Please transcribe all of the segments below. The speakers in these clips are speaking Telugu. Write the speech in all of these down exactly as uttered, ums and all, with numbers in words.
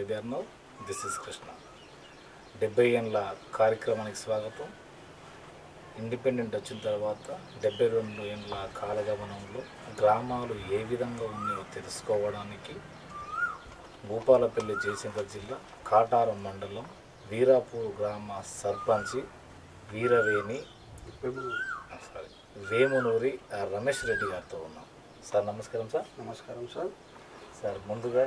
Baby Arnav. This is Krishna. డెబ్బై ఏళ్ళ కార్యక్రమానికి స్వాగతం. ఇండిపెండెంట్ వచ్చిన తర్వాత డెబ్బై రెండు ఏళ్ళ కాలగమనంలో గ్రామాలు ఏ విధంగా ఉన్నాయో తెలుసుకోవడానికి భూపాలపల్లి జయశంకర్ జిల్లా కాటారం మండలం వీరాపూర్ గ్రామ సర్పంచి వీరవేణి సారీ వేమునూరి రమేష్ రెడ్డి గారితో ఉన్నాం. సార్ నమస్కారం. సార్ నమస్కారం సార్. సార్ ముందుగా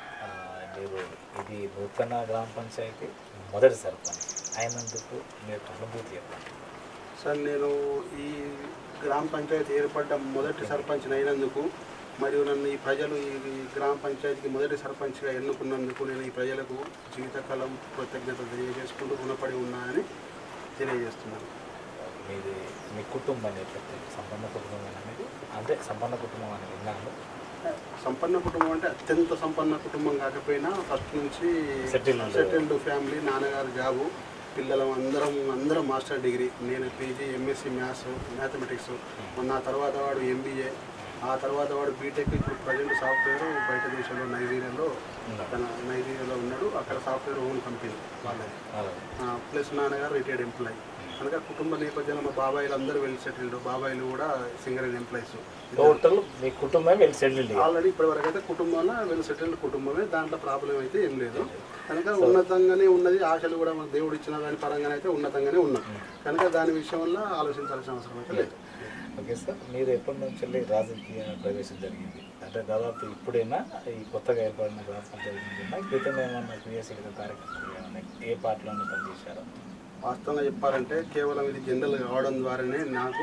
మీరు ఇది నూతన గ్రామ పంచాయతీ మొదటి సర్పంచ్ అయినందుకు మీరు అనుభూతి చెప్పండి. సార్ నేను ఈ గ్రామ పంచాయతీ ఏర్పడ్డ మొదటి సర్పంచ్ అయినందుకు మరియు నన్ను ఈ ప్రజలు ఈ గ్రామ పంచాయతీకి మొదటి సర్పంచ్గా ఎన్నుకున్నందుకు నేను ఈ ప్రజలకు జీవితకాలం కృతజ్ఞతలు తెలియజేసుకుంటూ రుణపడి ఉన్నానని తెలియజేస్తున్నాను. మీది మీ కుటుంబం నేపథ్యం సంపన్న కుటుంబం అనేది అంటే సంపన్న కుటుంబం అని విన్నాను. సంపన్న కుటుంబం అంటే అత్యంత సంపన్న కుటుంబం కాకపోయినా ఫస్ట్ నుంచి సెటిల్ సెటిల్డ్ ఫ్యామిలీ. నాన్నగారు జాబు, పిల్లలు అందరం అందరం మాస్టర్ డిగ్రీ, నేను పీజీ ఎంఎస్సీ మ్యాథ్స్ మ్యాథమెటిక్స్, నా తర్వాత వాడు ఎంబీఏ, ఆ తర్వాత వాడు బీటెక్. ఇప్పుడు ప్రజెంట్ సాఫ్ట్వేర్ బయట దేశంలో నైజీరియాలో తన నైజీరియాలో ఉన్నాడు. అక్కడ సాఫ్ట్వేర్ ఓన్ కంపెనీ వాళ్ళది. ప్లస్ నాన్నగారు రిటైర్డ్ ఎంప్లాయీ. అందుకే కుటుంబ నేపథ్యంలో మా బాబాయిలు అందరూ వెల్ సెటిల్డ్. బాబాయిలు కూడా సింగల్ ఎంప్లాయీస్. టోటల్ మీ కుటుంబం వెల్ సెటిల్డ్ ఆల్రెడీ ఇప్పటి వరకు అయితే కుటుంబంలో వెల్ సెటిల్డ్ కుటుంబమే. దాంట్లో ప్రాబ్లం అయితే ఏం లేదు. కనుక ఉన్నతంగానే ఉన్నది. ఆశలు కూడా మన దేవుడు ఇచ్చిన దాని పరంగానే అయితే ఉన్నతంగానే ఉన్నాం. కనుక దాని విషయం వల్ల ఆలోచించాల్సిన అవసరం అయితే లేదు. ఓకే సార్, మీరు ఎప్పటి నుంచి వెళ్ళి రాజకీయ ప్రవేశం జరిగింది అంటే దాదాపు ఇప్పుడైనా ఈ కొత్తగా ఏర్పడిన గ్రామ పంచాయతీ క్రితం ఏమన్నా క్రియాశీలక కార్యక్రమాలు ఏమన్నా ఏ పార్టీలోనే పనిచేశారో? వాస్తవంగా చెప్పాలంటే కేవలం ఇది జనరల్ కావడం ద్వారానే నాకు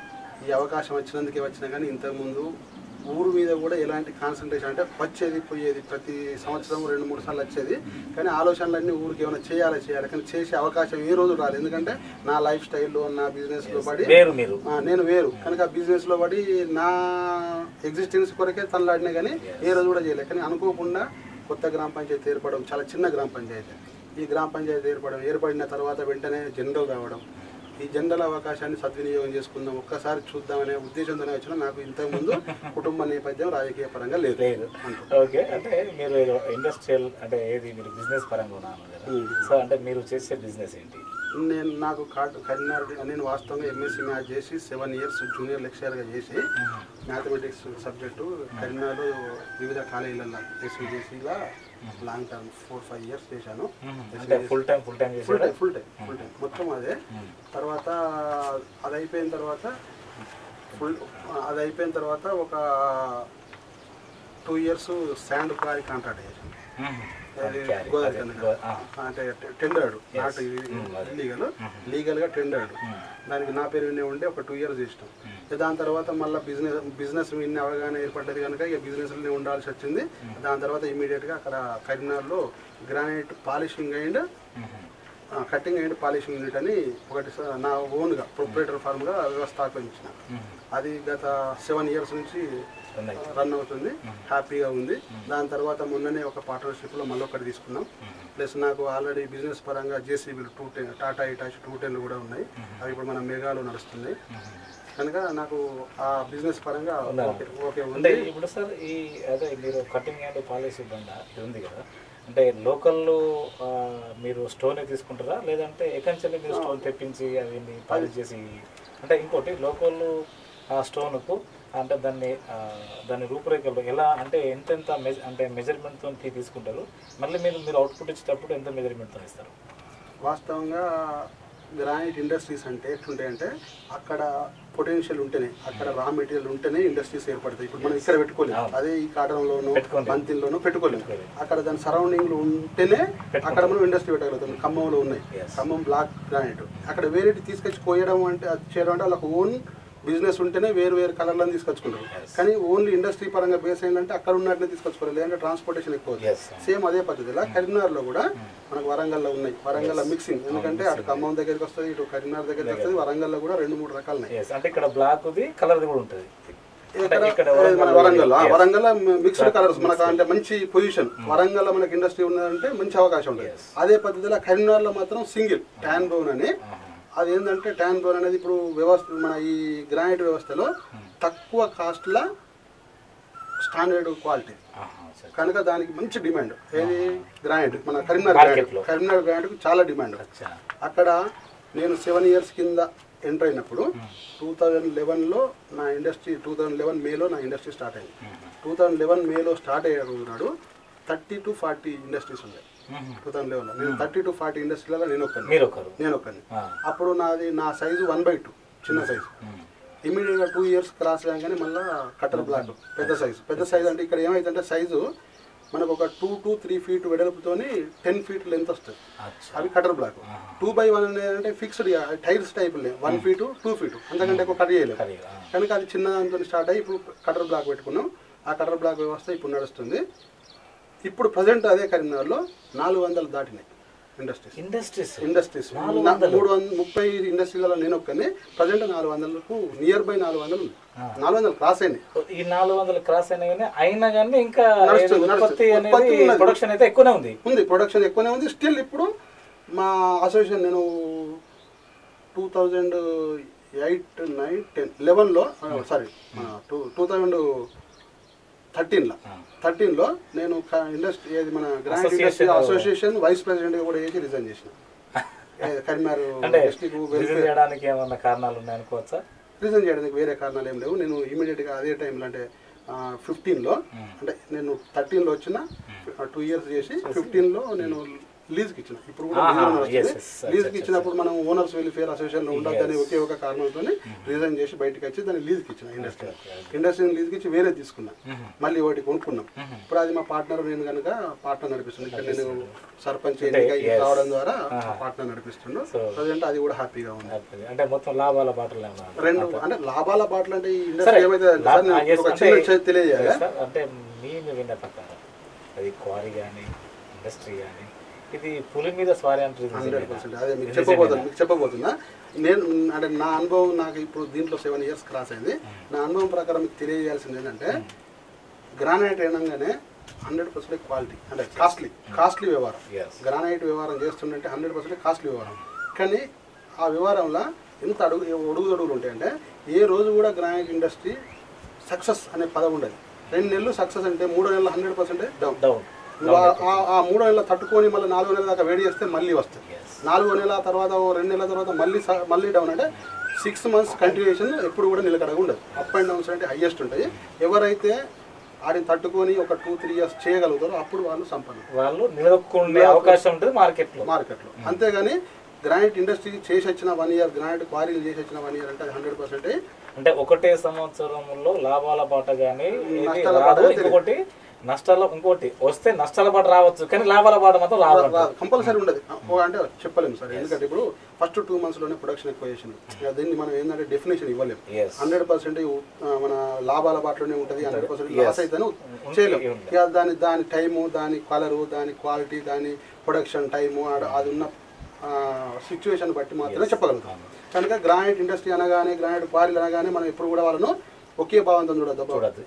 ఈ అవకాశం వచ్చినందుకే వచ్చినా కానీ ఇంతకుముందు ఊరు మీద కూడా ఎలాంటి కాన్సన్ట్రేషన్ అంటే వచ్చేది పోయేది ప్రతి సంవత్సరం రెండు మూడు సార్లు వచ్చేది. కానీ ఆలోచనలన్నీ ఊరికి ఏమైనా చేయాలి చేయాలి కానీ చేసే అవకాశం ఏ రోజు రాలేదు. ఎందుకంటే నా లైఫ్ స్టైల్లో నా బిజినెస్లో పడి నేను వేరు కనుక బిజినెస్లో పడి నా ఎగ్జిస్టెన్స్ కొరకే తనలాడినా కానీ ఏ రోజు కూడా చేయలేదు. కానీ అనుకోకుండా కొత్త గ్రామ పంచాయతీ ఏర్పడడం, చాలా చిన్న గ్రామ పంచాయతీ, ఈ గ్రామ పంచాయతీ ఏర్పడడం ఏర్పడిన తర్వాత వెంటనే జనరల్ కావడం, ఈ జనరల్ అవకాశాన్ని సద్వినియోగం చేసుకుందాం ఒక్కసారి చూద్దామనే ఉద్దేశంతోనే వచ్చిన. నాకు ఇంతకుముందు కుటుంబ నేపథ్యం రాజకీయ పరంగా లేదు లేదు ఓకే, అంటే మీరు ఇండస్ట్రియల్ అంటే ఏది మీరు బిజినెస్ పరంగా ఉన్నాను కదా, సో అంటే మీరు చేసే బిజినెస్ ఏంటి? నేను నాకు కార్డు కరీంనగర్ నేను వాస్తవంగా ఎంఎస్సీ మ్యాథ్స్ చేసి సెవెన్ ఇయర్స్ జూనియర్ లెక్చరర్గా చేసి మ్యాథమెటిక్స్ సబ్జెక్టు కరీంనగర్లో వివిధ కాలేజీలలో ఎస్విజేసీలా long term four five years చేశాను. Full time full time full time full time full time మొత్తం అదే. తర్వాత అది అయిపోయిన తర్వాత ఫుల్ అది అయిపోయిన తర్వాత ఒక two years sand quarry contract చేశాను. అంటే టెండర్డ్, నాట్ ఇల్లీగల్, లీగల్గా టెండర్డ్. దానికి నా పేరు వినే ఉండే ఒక టూ ఇయర్స్ చేసినాం. దాని తర్వాత మళ్ళీ బిజినెస్ బిజినెస్ విన్న అవగాహన ఏర్పడ్డది కనుక ఇక బిజినెస్లోనే ఉండాల్సి వచ్చింది. దాని తర్వాత ఇమీడియట్గా అక్కడ కరీంనగర్లో granite polishing and cutting and polishing unit అని ఒకటి నా ఓన్గా ప్రొపరేటర్ ఫార్మ్గా వ్యవస్థాపించిన. అది గత సెవెన్ ఇయర్స్ నుంచి రన్ అవుతుంది, హ్యాపీగా ఉంది. దాని తర్వాత మొన్ననే ఒక పార్ట్నర్షిప్లో మళ్ళీ ఒకటి తీసుకున్నాం. ప్లస్ నాకు ఆల్రెడీ బిజినెస్ పరంగా జేసీబీలు two ten Tata Hitachi two టెన్లు కూడా ఉన్నాయి. అవి ఇప్పుడు మన మెగాలో నడుస్తుంది కనుక నాకు ఆ బిజినెస్ పరంగా ఓకే ఉంది. ఇప్పుడు సార్ ఈ అదే మీరు కటింగ్ అండ్ పాలిషింగ్ బండ ఇది ఉంది కదా, అంటే లోకల్ మీరు స్టోనే తీసుకుంటారా లేదంటే ఎక్కడి మీరు స్టోన్ తెప్పించి అవి పాలిష్ చేసి? అంటే ఇంకోటి లోకల్ స్టోన్కు అంటే దాన్ని దాని రూపురేఖలు ఎలా అంటే ఎంతెంత మెజ అంటే మెజర్మెంట్తో తీసుకుంటారు, మళ్ళీ మీరు మీరు అవుట్పుట్ ఇచ్చేటప్పుడు ఎంత మెజర్మెంట్తో ఇస్తారు? వాస్తవంగా గ్రానైట్ ఇండస్ట్రీస్ అంటే ఎట్లుంటాయంటే అక్కడ పొటెన్షియల్ ఉంటేనే, అక్కడ రా మెటీరియల్ ఉంటేనే ఇండస్ట్రీస్ ఏర్పడతాయి. ఇప్పుడు మనం ఇక్కడ పెట్టుకోలేము, అదే ఈ కాటన్లోనూ బంతిల్లోనూ పెట్టుకోలేము. అక్కడ దాని సరౌండింగ్లు ఉంటేనే అక్కడ మనం ఇండస్ట్రీ పెట్టగలుగుతాం. ఖమ్మంలో ఉన్నాయి, ఖమ్మం బ్లాక్ గ్రానైట్. అక్కడ వేరేటి తీసుకొచ్చి కోయడం అంటే అది చేయడం అంటే వాళ్ళకి ఓన్ బిజినెస్ ఉంటేనే వేరు వేరు కలర్లను తీసుకొచ్చుకుంటారు. కానీ ఓన్లీ ఇండస్ట్రీ పరంగా బేస్ అయిందంటే అక్కడ ఉన్నట్లే తీసుకొచ్చుకోవాలి, లేదంటే ట్రాన్స్పోర్టేషన్ ఎక్కువ. సేమ్ అదే పద్ధతిలో కరీంనగర్లో కూడా మనకు వరంగల్లో ఉన్నాయి. వరంగల్లో మిక్సింగ్, ఎందుకంటే అటు ఖమ్మం దగ్గరికి వస్తుంది, ఇటు కరీంనగర్ దగ్గరికి వస్తుంది. వరంగల్లో కూడా రెండు మూడు రకాలు ఉన్నాయి. అంటే ఇక్కడ బ్లాక్ కలర్ కూడా ఉంటుంది. వరంగల్ వరంగల్ మిక్స్డ్ కలర్స్ మనకు అంటే మంచి పొజిషన్. వరంగల్ మనకి ఇండస్ట్రీ ఉన్నదంటే మంచి అవకాశం ఉంటుంది. అదే పద్ధతిలో కరీంనగర్లో మాత్రం సింగిల్ ట్యాన్ బ్రౌన్ అని, అది ఏంటంటే ట్యాన్ బ్రౌన్ అనేది ఇప్పుడు వ్యవస్థ మన ఈ గ్రానైట్ వ్యవస్థలో తక్కువ కాస్ట్లో స్టాండర్డ్ క్వాలిటీ ఆహా, సరే. కనుక దానికి మంచి డిమాండ్. ఏది గ్రానైట్, మన కరీంనగర్ మార్కెట్లో. గ్రానైట్, కరీంనగర్ గ్రానైట్కి చాలా డిమాండ్. అచ్చా. అక్కడ నేను సెవెన్ ఇయర్స్ కింద ఎంటర్ అయినప్పుడు టూ థౌజండ్ లెవెన్లో నా ఇండస్ట్రీ టూ థౌజండ్ లెవెన్ మేలో నా ఇండస్ట్రీ స్టార్ట్ అయింది. టూ థౌజండ్ లెవెన్ మేలో స్టార్ట్ అయ్యే రోజు నాడు థర్టీ టు ఫార్టీ ఇండస్ట్రీస్ ఉన్నాయి. టూ థౌసండ్ లెవెన్లో నేను థర్టీ టు ఫార్టీ ఇండస్ట్రీలలో నేను ఒక్కని మీరు ఒకరు నేను ఒక్కని అప్పుడు నాది నా సైజు వన్ బై టూ, చిన్న సైజు. ఇమీడియట్గా టూ ఇయర్స్ క్రాస్ కాగానే మళ్ళీ కట్టర్ బ్లాక్ పెద్ద సైజు. పెద్ద సైజు అంటే ఇక్కడ ఏమైతుందంటే సైజు మనకు ఒక టూ టు త్రీ ఫీట్ వెడల్పుతోని టెన్ ఫీట్ లెంత్ వస్తుంది. అవి cutter block. Two by one అనేది fixed tiles type one feet two feet అంతకంటే ఎక్కువ కట్ చేయలేదు. కనుక అది చిన్న దాంతో స్టార్ట్ అయ్యి ఇప్పుడు కటర్ బ్లాక్ పెట్టుకున్నాం. ఆ కటర్ బ్లాక్ వ్యవస్థ ఇప్పుడు నడుస్తుంది. ఇప్పుడు ప్రజెంట్ అదే కరీంనగర్లో నాలుగు వందలు దాటినాయి ఇండస్ట్రీస్ ఇండస్ట్రీస్ ఇండస్ట్రీస్ మూడు వందల ముప్పై ఇండస్ట్రీలలో నేను ఒక్కని ప్రజెంట్ నాలుగు వందలకు నియర్ బై నాలుగు వందలు నాలుగు వందలు క్రాస్ అయినాయి. ఈ నాలుగు వందలు క్రాస్ అయినా కానీ అయినా కానీ ఇంకా ఉత్పత్తి అనేది ప్రొడక్షన్ అయితే ఎక్కువనే ఉంది ఉంది ప్రొడక్షన్ ఎక్కువనే ఉంది. స్టిల్ ఇప్పుడు మా అసోసియేషన్ నేను two thousand eight nine ten లెవెన్లో సారీ టూ టూ థౌజండ్ థర్టీన్లో థర్టీన్లో నేను ఇండస్ట్రీ ఏది మన గ్రాండ్ ఇండస్ట్రీ అసోసియేషన్ వైస్ ప్రెసిడెంట్గా కూడా చేసి రిజైన్ చేసిన. కరీంనగర్ రిజైన్ చేయడానికి ఏమన్నా కారణాలు ఉన్నాయనుకోవచ్చా? రిజైన్ చేయడానికి వేరే కారణాలు ఏం లేవు. నేను ఇమీడియట్గా అదే టైంలో అంటే ఫిఫ్టీన్లో అంటే నేను థర్టీన్లో వచ్చిన టూ ఇయర్స్ చేసి ఫిఫ్టీన్లో నేను లీజ్కి ఇచ్చిన. ఇప్పుడు కూడా లీజ్కి ఇచ్చినప్పుడు మనం ఓనర్స్ వెల్ఫేర్ అసోసియేషన్లో ఉండొద్దని ఒకే ఒక కారణంతో రిజైన్ చేసి బయటకు వచ్చి దాన్ని లీజ్కి ఇచ్చిన. ఇండస్ట్రీ ఇండస్ట్రీని లీజ్కి ఇచ్చి వేరే తీసుకున్నాం. మళ్ళీ ఒకటి కొనుక్కున్నాం. ఇప్పుడు అది మా పార్ట్నర్ నేను కనుక పార్ట్నర్ నడిపిస్తున్నాను. ఇక్కడ నేను సర్పంచ్ ఎన్నిక రావడం ద్వారా పార్ట్నర్ నడిపిస్తున్నాను. ప్రజెంట్ అది కూడా హ్యాపీగా ఉంది. అంటే మొత్తం లాభాల బాటలు రెండు అంటే లాభాల బాటలు అంటే ఈ ఇండస్ట్రీ ఏమైతే తెలియజేయాలి అంటే నేను విన్న ప్రకారం అది క్వారీ కానీ ఇండస్ట్రీ కానీ ఇది పులి మీద స్వారీ అంటారు. హండ్రెడ్ పర్సెంట్ అదే మీకు చెప్పబోతున్నా మీకు చెప్పబోతున్నా నేను అంటే నా అనుభవం నాకు ఇప్పుడు దీంట్లో సెవెన్ ఇయర్స్ క్రాస్ అయింది. నా అనుభవం ప్రకారం మీకు తెలియజేయాల్సింది ఏంటంటే గ్రానైట్ అనగానే హండ్రెడ్ పర్సెంట్ క్వాలిటీ అంటే కాస్ట్లీ కాస్ట్లీ వ్యవహారం. గ్రానైట్ వ్యవహారం చేస్తుందంటే హండ్రెడ్ పర్సెంట్ కాస్ట్లీ వ్యవహారం. కానీ ఆ వ్యవహారంలో ఎంత అడుగు అడుగుదడుగులు ఉంటాయంటే ఏ రోజు కూడా గ్రానైట్ ఇండస్ట్రీ సక్సెస్ అనే పదం ఉండదు. రెండు నెలలు సక్సెస్ అంటే మూడో నెలలు హండ్రెడ్ పర్సెంట్ డౌన్ డౌన్ ఆ మూడో నెలలు తట్టుకొని మళ్ళీ నాలుగో నెలల దాకా వేడి చేస్తే మళ్ళీ వస్తుంది. నాలుగో నెల తర్వాత రెండు నెలల తర్వాత మళ్ళీ మళ్ళీ డౌన్ అంటే సిక్స్ మంత్స్ కంటిన్యూషన్ ఎప్పుడు కూడా నిలకడగా ఉండదు. అప్ అండ్ డౌన్స్ అంటే హైయెస్ట్ ఉంటాయి. ఎవరైతే వాటిని తట్టుకొని ఒక టూ త్రీ ఇయర్స్ చేయగలుగుతారో అప్పుడు వాళ్ళు సంపన్న వాళ్ళు నిలదొక్కునే అవకాశం ఉంటుంది మార్కెట్లో మార్కెట్లో అంతేగాని గ్రానైట్ ఇండస్ట్రీ చేసి వచ్చిన వన్ ఇయర్ గ్రానైట్ క్వారీలు చేసి వచ్చిన వన్ ఇయర్ అంటే అది హండ్రెడ్ పర్సెంట్ అంటే ఒకటే సంవత్సరంలో లాభాల బాట కానీ ఇంకొకటి నష్టాల ఇంకోటి వస్తే నష్టాల బాట రావచ్చు కానీ లాభాల బాట మాత్రం రాదు కంపల్సరీ ఉండదు అంటే చెప్పలేము సార్. ఎందుకంటే ఇప్పుడు ఫస్ట్ టూ మంత్స్ లోనే ప్రొడక్షన్ ఎక్కువ చేసింది. దీన్ని మనం ఏంటంటే డెఫినేషన్ ఇవ్వలేము. హండ్రెడ్ పర్సెంట్ మన లాభాల బాటలోనే ఉంటుంది. హండ్రెడ్ పర్సెంట్ లాస్ అయితే చేయలేము. ఇక దాని దాని టైము దాని కలరు దాని క్వాలిటీ దాని ప్రొడక్షన్ టైము అది ఉన్న సిచ్యువేషన్ బట్టి మాత్రమే చెప్పగలుగుతాం. కనుక గ్రానైట్ ఇండస్ట్రీ అనగానే గ్రానైట్ క్వారీలు అనగానే మనం ఎప్పుడు కూడా వాళ్ళను ఒకే భావంతో చూడద్దు.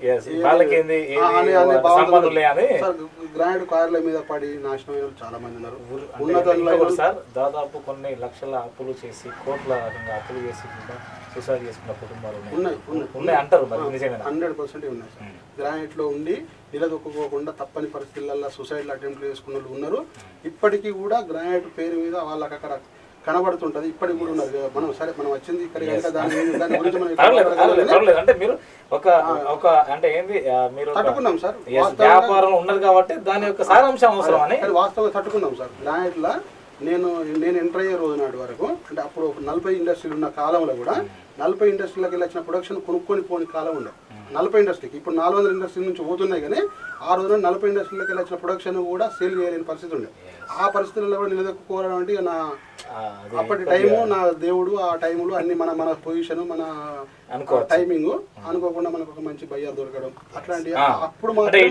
గ్రానైట్ క్వారీల మీద పడి నాశనం అయిన చాలా మంది ఉన్నారు. ఉన్నతంలో సార్ దాదాపు కొన్ని లక్షల అప్పులు చేసి కోట్ల అప్పులు చేసి సూసైడ్ చేసుకున్న కుటుంబాలు ఉన్నాయి ఉన్నాయి అంటారు. హండ్రెడ్ పర్సెంట్ ఉన్నాయి. గ్రానైట్ లో ఉండి నిలదొక్కుకోకుండా తప్పని పరిస్థితులలో సూసైడ్ అటెంప్ట్ చేసుకున్న వాళ్ళు ఉన్నారు. ఇప్పటికీ కూడా గ్రానైట్ పేరు మీద వాళ్ళకి అక్కడ కనబడుతుంటది. ఇప్పటికి కూడా ఉన్నారు. మనం సరే మనం వచ్చింది ఇక్కడ దాని దాని గురించి మనం అంటే మీరు ఒక ఒక అంటే ఏంది మీరు తట్టుకున్నాం సార్. వ్యాపారం ఉన్నది కాబట్టి దాని యొక్క సారాంశం అవసరం అని వాస్తవంగా తట్టుకున్నాం సార్. గ్రానైట్ లా నేను నేను ఎంటర్ అయ్యే రోజు నాటి వరకు అంటే అప్పుడు నలభై ఇండస్ట్రీలు ఉన్న కాలంలో కూడా నలభై ఇండస్ట్రీలకు వెళ్ళి వచ్చిన ప్రొడక్షన్ కొనుక్కొని పోని కాలం ఉండే నలభై ఇండస్ట్రీకి. ఇప్పుడు నాలుగు వందల ఇండస్ట్రీ నుంచి పోతున్నాయి కానీ ఆ రోజున నలభై ఇండస్ట్రీలకు వెళ్ళి వచ్చిన ప్రొడక్షన్ కూడా సేల్ చేయలేని పరిస్థితి ఉండే. ఆ పరిస్థితుల్లో కూడా నిలదొక్కుకోవడం అంటే నా అప్పటి టైము నా దేవుడు ఆ టైములో అన్ని మన మన పొజిషన్ మన టైమింగ్ అనుకోకుండా మనకు ఒక మంచి బయ్యర్ దొరకడం అట్లాంటి అప్పుడు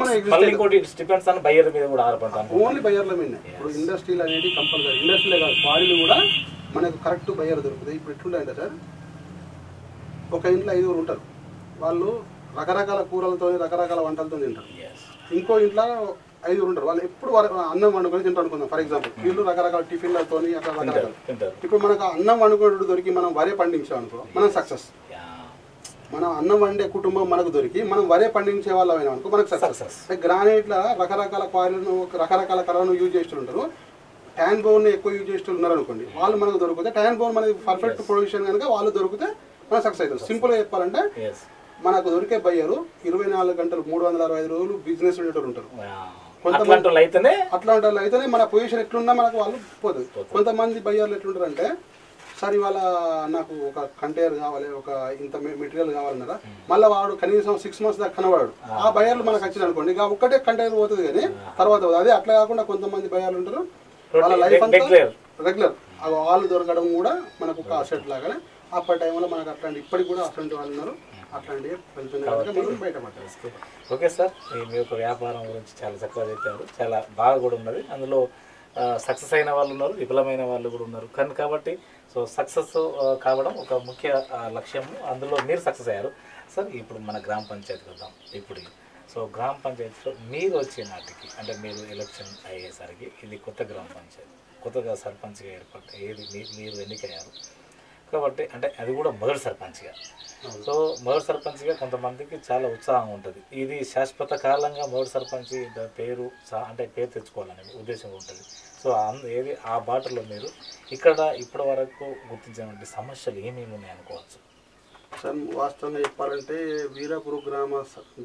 ఓన్లీ బయ్యర్ల మీద. ఇప్పుడు ఇండస్ట్రీలు అనేది కంపల్సరీ ఇండస్ట్రీలే కాదు క్వారీలు కూడా మనకు కరెక్ట్ బయ్యర్ దొరుకుతాయి. ఇప్పుడు ఎట్లుంటాయంటే సార్ ఒక ఇంట్లో ఐదుగురు ఉంటారు. వాళ్ళు రకరకాల కూరలతో రకరకాల వంటలతో తింటారు. ఇంకో ఇంట్లో ఐదుగురు ఉంటారు. వాళ్ళు ఎప్పుడు అన్నం వండుకొని తింటారు అనుకుందాం. ఫర్ ఎగ్జాంపుల్ వీళ్ళు రకరకాల టిఫిన్లతో అట్లా రకరకాలు. ఇప్పుడు మనకు అన్నం వండుకోవడం దొరికి మనం వరే పండించాం అనుకో మనం సక్సెస్. మనం అన్నం వండే కుటుంబం మనకు దొరికి మనం వరే పండించే వాళ్ళం అయినా అనుకో మనకు సక్సెస్. గ్రానైట్ల రకరకాల క్వాలిటీను రకరకాల కలర్ను యూజ్ చేస్తుంటారు. ట్యాన్ బోన్ ఎక్కువ యూజ్ చేస్తున్నారు అనుకోండి, వాళ్ళు మనకు దొరికితే ట్యాన్ బోన్ మనకి పర్ఫెక్ట్ ప్రొడక్షన్ కనుక వాళ్ళు దొరికితే మనం సక్సెస్ అవుతాం. సింపుల్గా చెప్పాలంటే మనకు దొరికే బయ్యరు ఇరవై నాలుగు గంటలు మూడు వందల అరవై ఐదు రోజులు బిజినెస్ ఉండేటోళ్ళు ఉంటారు. కొంతమంది అయితేనే అట్లాంటి వాళ్ళు అయితేనే మన పొజిషన్ ఎట్లున్నా మనకు వాళ్ళు పోతుంది. కొంతమంది బయ్యర్లు ఎట్లుంటారు అంటే సార్ ఇవాళ నాకు ఒక కంటైనర్ కావాలి, ఒక ఇంత మెటీరియల్ కావాలన్నారా, మళ్ళీ వాడు కనీసం సిక్స్ మంత్స్ దాకా కనవాడు. ఆ బయ్యర్లు మనకు వచ్చింది అనుకోండి, ఇక ఒక్కటే కంటైనర్ పోతుంది కానీ తర్వాత అదే అట్లా కాకుండా కొంతమంది బయ్యర్లు ఉంటారు వాళ్ళ లైఫ్ అంతా రెగ్యులర్. వాళ్ళు దొరకడం కూడా మనకు ఒక అసెట్ లాగానే. అప్పటి టైంలో మనకు అట్లాంటి ఇప్పటికి కూడా అట్లాంటి వాళ్ళు ఉన్నారు. అట్లాంటివి వెళ్తున్నాయి బయటపడ్డారు. ఓకే సార్, మీ యొక్క వ్యాపారం గురించి చాలా చక్కగా చెప్పారు. చాలా బాగా కూడా ఉన్నది. అందులో సక్సెస్ అయిన వాళ్ళు ఉన్నారు, విఫలమైన వాళ్ళు కూడా ఉన్నారు. కానీ కాబట్టి సో సక్సెస్ కావడం ఒక ముఖ్య లక్ష్యం. అందులో మీరు సక్సెస్ అయ్యారు. సార్ ఇప్పుడు మన గ్రామ పంచాయతీకి వద్దాం. ఇప్పుడు సో గ్రామ పంచాయతీలో మీరు వచ్చే నాటికి అంటే మీరు ఎలక్షన్ అయ్యేసరికి ఇది కొత్త గ్రామ పంచాయతీ, కొత్తగా సర్పంచ్గా ఏర్పడ్డ ఏది మీరు ఎన్నికయ్యారు కాబట్టి అంటే అది కూడా మొదటి సర్పంచ్గా. సో మొదటి సర్పంచ్గా కొంతమందికి చాలా ఉత్సాహం ఉంటుంది. ఇది శాశ్వత కాలంగా మొదటి సర్పంచ్ పేరు అంటే పేరు తెచ్చుకోవాలనే ఉద్దేశం ఉంటుంది. సో అందు ఏది ఆ బాటలో మీరు ఇక్కడ ఇప్పటి వరకు గుర్తించినటువంటి సమస్యలు ఏమేమి ఉన్నాయి అనుకోవచ్చు సార్? వాస్తవంగా చెప్పాలంటే వీరాపూర్ గ్రామ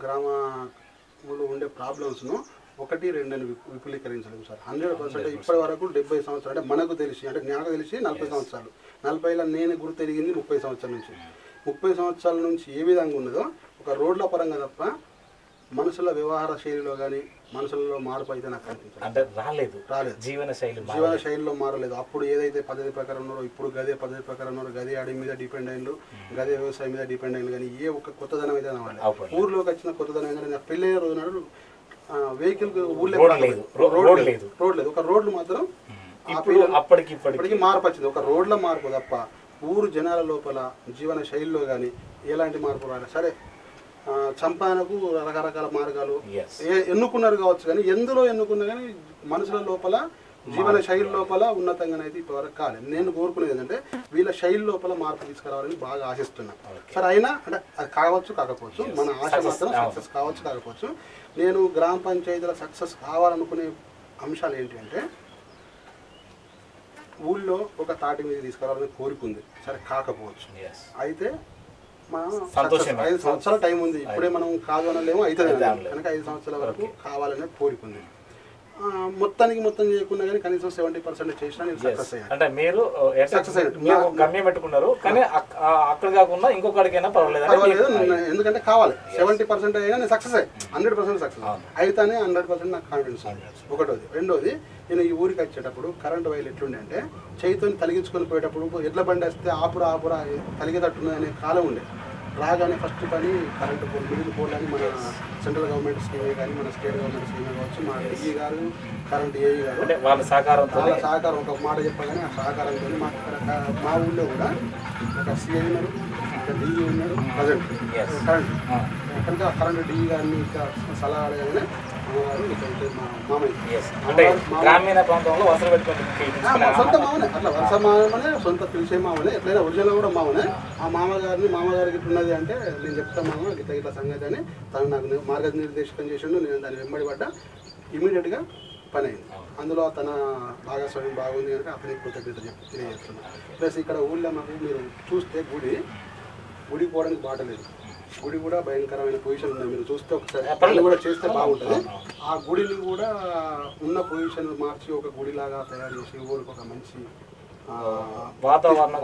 గ్రామంలో ఉండే ప్రాబ్లమ్స్ను ఒకటి రెండని విపులీకరించలేము సార్. హండ్రెడ్ పర్సెంట్ ఇప్పటి వరకు డెబ్బై సంవత్సరాలు అంటే మనకు తెలిసి అంటే నాకు తెలిసి నలభై సంవత్సరాలు నలభైలో నేను గుర్తు తిరిగింది ముప్పై సంవత్సరాల నుంచి. ముప్పై సంవత్సరాల నుంచి ఏ విధంగా ఉన్నదో ఒక రోడ్ల పరంగా తప్ప మనుషుల వ్యవహార శైలిలో కానీ మనుషులలో మార్పు అయితే నాకు కనిపించదు. అంటే రాలేదు రాలేదు జీవన శైలి జీవన శైలిలో మారలేదు. అప్పుడు ఏదైతే పద్ధతి ప్రకారం ఉన్నారో ఇప్పుడు గదే పద్ధతి ప్రకారం ఉన్నారు. గదే అడవి మీద డిపెండ్ అయ్యిండు, గదే వ్యవసాయం మీద డిపెండ్ అయ్యింది. కానీ ఏ ఒక కొత్తదనం అయితే రావాలి. ఊర్లోకి వచ్చిన కొత్తదనం ఏంటంటే పెళ్ళి రోజు నాడు వెహికల్ ఊళ్ళో రోడ్ లేదు రోడ్ లేదు ఒక రోడ్లు మాత్రం అప్పటికి ఇప్పటికి మార్పు వచ్చింది. ఒక రోడ్ల మార్పు తప్ప ఊరు జనాల లోపల జీవన శైలిలో కానీ ఎలాంటి మార్పు రాలేదు. సరే సంపాదనకు రకరకాల మార్గాలు ఎన్నుకున్నారు కావచ్చు, కానీ ఎందులో ఎన్నుకున్నా కానీ మనుషుల లోపల జీవన శైలి లోపల ఉన్నతంగానైతే ఇప్పటివరకు కాలేదు. నేను కోరుకునేది ఏంటంటే వీళ్ళ శైలి లోపల మార్పు తీసుకురావాలని బాగా ఆశిస్తున్నాను. సరే అయినా అంటే అది కావచ్చు కాకపోవచ్చు, మన ఆశ మాత్రం సక్సెస్ కావచ్చు కాకపోవచ్చు. నేను గ్రామ పంచాయతీల సక్సెస్ కావాలనుకునే అంశాలు ఏంటి అంటే ఊళ్ళో ఒక తాటి మీద తీసుకురావాలని కోరుకుంది. సరే కాకపోవచ్చు, అయితే మనం ఐదు సంవత్సరాల టైం ఉంది. ఇప్పుడే మనం కాదు అనలేమో అవుతుంది కనుక ఐదు సంవత్సరాల వరకు కావాలనే కోరుకుంది. మొత్తానికి మొత్తం చేయకుండా కానీ కనీసం సెవెంటీ పర్సెంట్ చేసినా నేను సక్సెస్ అయ్యాను. అంటే మీరు సక్సెస్ అయ్యారు, గమ్యం పెట్టుకున్నారు. కానీ అక్కడ కాకుండా ఇంకొకడికైనా పర్వాలేదు, ఎందుకంటే కావాలి. సెవెంటీ పర్సెంట్ అయినా నేను సక్సెస్ అయ్యి హండ్రెడ్ పర్సెంట్ సక్సెస్ అయితేనే హండ్రెడ్ పర్సెంట్ నాకు కాన్ఫిడెన్స్ ఉంది. ఒకటోది. రెండోది, నేను ఈ ఊరికి వచ్చేటప్పుడు కరెంట్ వైర్లు ఎట్లుండే అంటే చేయితో తలిగించుకొని పోయేటప్పుడు ఎడ్ల బండి వస్తే ఆపురా ఆపురా తలిగేటట్టున్నది అనే కాలం ఉండే. రాగానే ఫస్ట్ పని కరెంటు పోల్ మిడిల్ పోల్ అని మన సెంట్రల్ గవర్నమెంట్ స్కీమే కానీ మన స్టేట్ గవర్నమెంట్ స్కీమే కావచ్చు, మా డిఈ గారు కరెంట్ ఏఈ గారు వాళ్ళ సహకారం వాళ్ళ సహకారం ఒక మాట చెప్పగానే ఆ సహకారంతో మాకు ఇక్కడ మా ఊళ్ళో కూడా ఒక సిఐ ఉన్నారు, ఒక డిఈ ఉన్నారు ప్రజెంట్ కరెంట్. ఎక్కడికి కరెంట్ డిఈ గారిని ఇంకా సలహా అడగానే గ్రామీణ ప్రాంతంలో వసలు పెట్టుకుని సొంత మామనే అట్లా వరుస మామనే సొంత పిలిచే మామనే ఎట్లయినా ఒరిజినల్ కూడా మామనే. ఆ మామగారిని మామగారికి ఇట్లున్నది అంటే నేను చెప్తాను మామ ఇట్లా ఇట్లా సంగతి అని తను నాకు మార్గనిర్దేశకం చేసిండు. నేను దాన్ని వెంబడి పడ్డా, ఇమీడియట్గా పని అయింది. అందులో తన భాగస్వామ్యం బాగుంది కనుక అతనికి కృతజ్ఞత చెప్పి తెలియజేస్తున్నాను. ప్లస్ ఇక్కడ ఊళ్ళో మాకు మీరు చూస్తే గుడి గుడికి పోవడానికి బాట లేదు. గుడి కూడా భయంకరమైన పొజిషన్ ఉంది. మీరు చూస్తే ఒకసారి పనులు కూడా చేస్తే బాగుంటుంది. ఆ గుడిని కూడా ఉన్న పొజిషన్ మార్చి ఒక గుడిలాగా తయారు చేసి ఊరికి ఒక మంచి వాతావరణం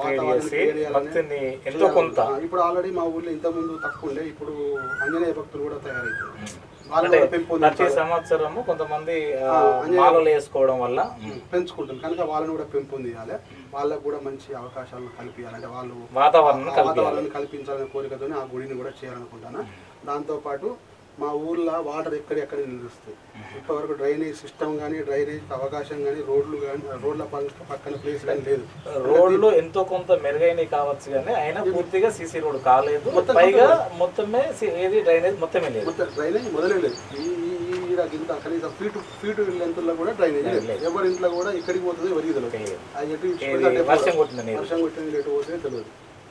ఇప్పుడు ఆల్రెడీ మా ఊళ్ళో ఇంతకుముందు తక్కువ ఉండే, ఇప్పుడు ఆంజనేయ భక్తులు కూడా తయారవుతుంది. ప్రతి సంవత్సరము కొంతమంది మాలలు వేసుకోవడం వల్ల పెంచుకుంటుంది కనుక వాళ్ళని కూడా పెంపొందియాలి, వాళ్ళకు కూడా మంచి అవకాశాలను కల్పించాలి. అంటే వాళ్ళు వాతావరణం వాతావరణాన్ని కల్పించాలనే కోరికతోనే ఆ గుడిని కూడా చేయాలనుకుంటాను. దాంతోపాటు మా ఊర్లో వాటర్ ఎక్కడెక్కడ నిలుస్తాయి. ఇప్పటివరకు డ్రైనేజ్ సిస్టమ్ కానీ డ్రైనేజ్ అవకాశం కానీ రోడ్లు కానీ రోడ్ల పక్కన ప్లేస్ కానీ లేదు. రోడ్లు ఎంతో కొంత మెరుగైనవి కావచ్చు కానీ అయినా పూర్తిగా సీసీ రోడ్ కాలేదు. పైగా మొత్తమే ఏది డ్రైనేజ్ మొత్తమే లేదు, మొత్తం డ్రైనేజ్ మొదలే లేదు. ఈ ఇంత కనీసం ఫీటు ఫీటు లెంత్లో కూడా డ్రైనేజ్ లేదు. ఎవరి ఇంట్లో కూడా ఎక్కడికి పోతుంది ఎవరికి తెలియదు. అది ఎటు వర్షం కొట్టింది వర్షం కొట్టింది ఎటు పోతే తెలియదు.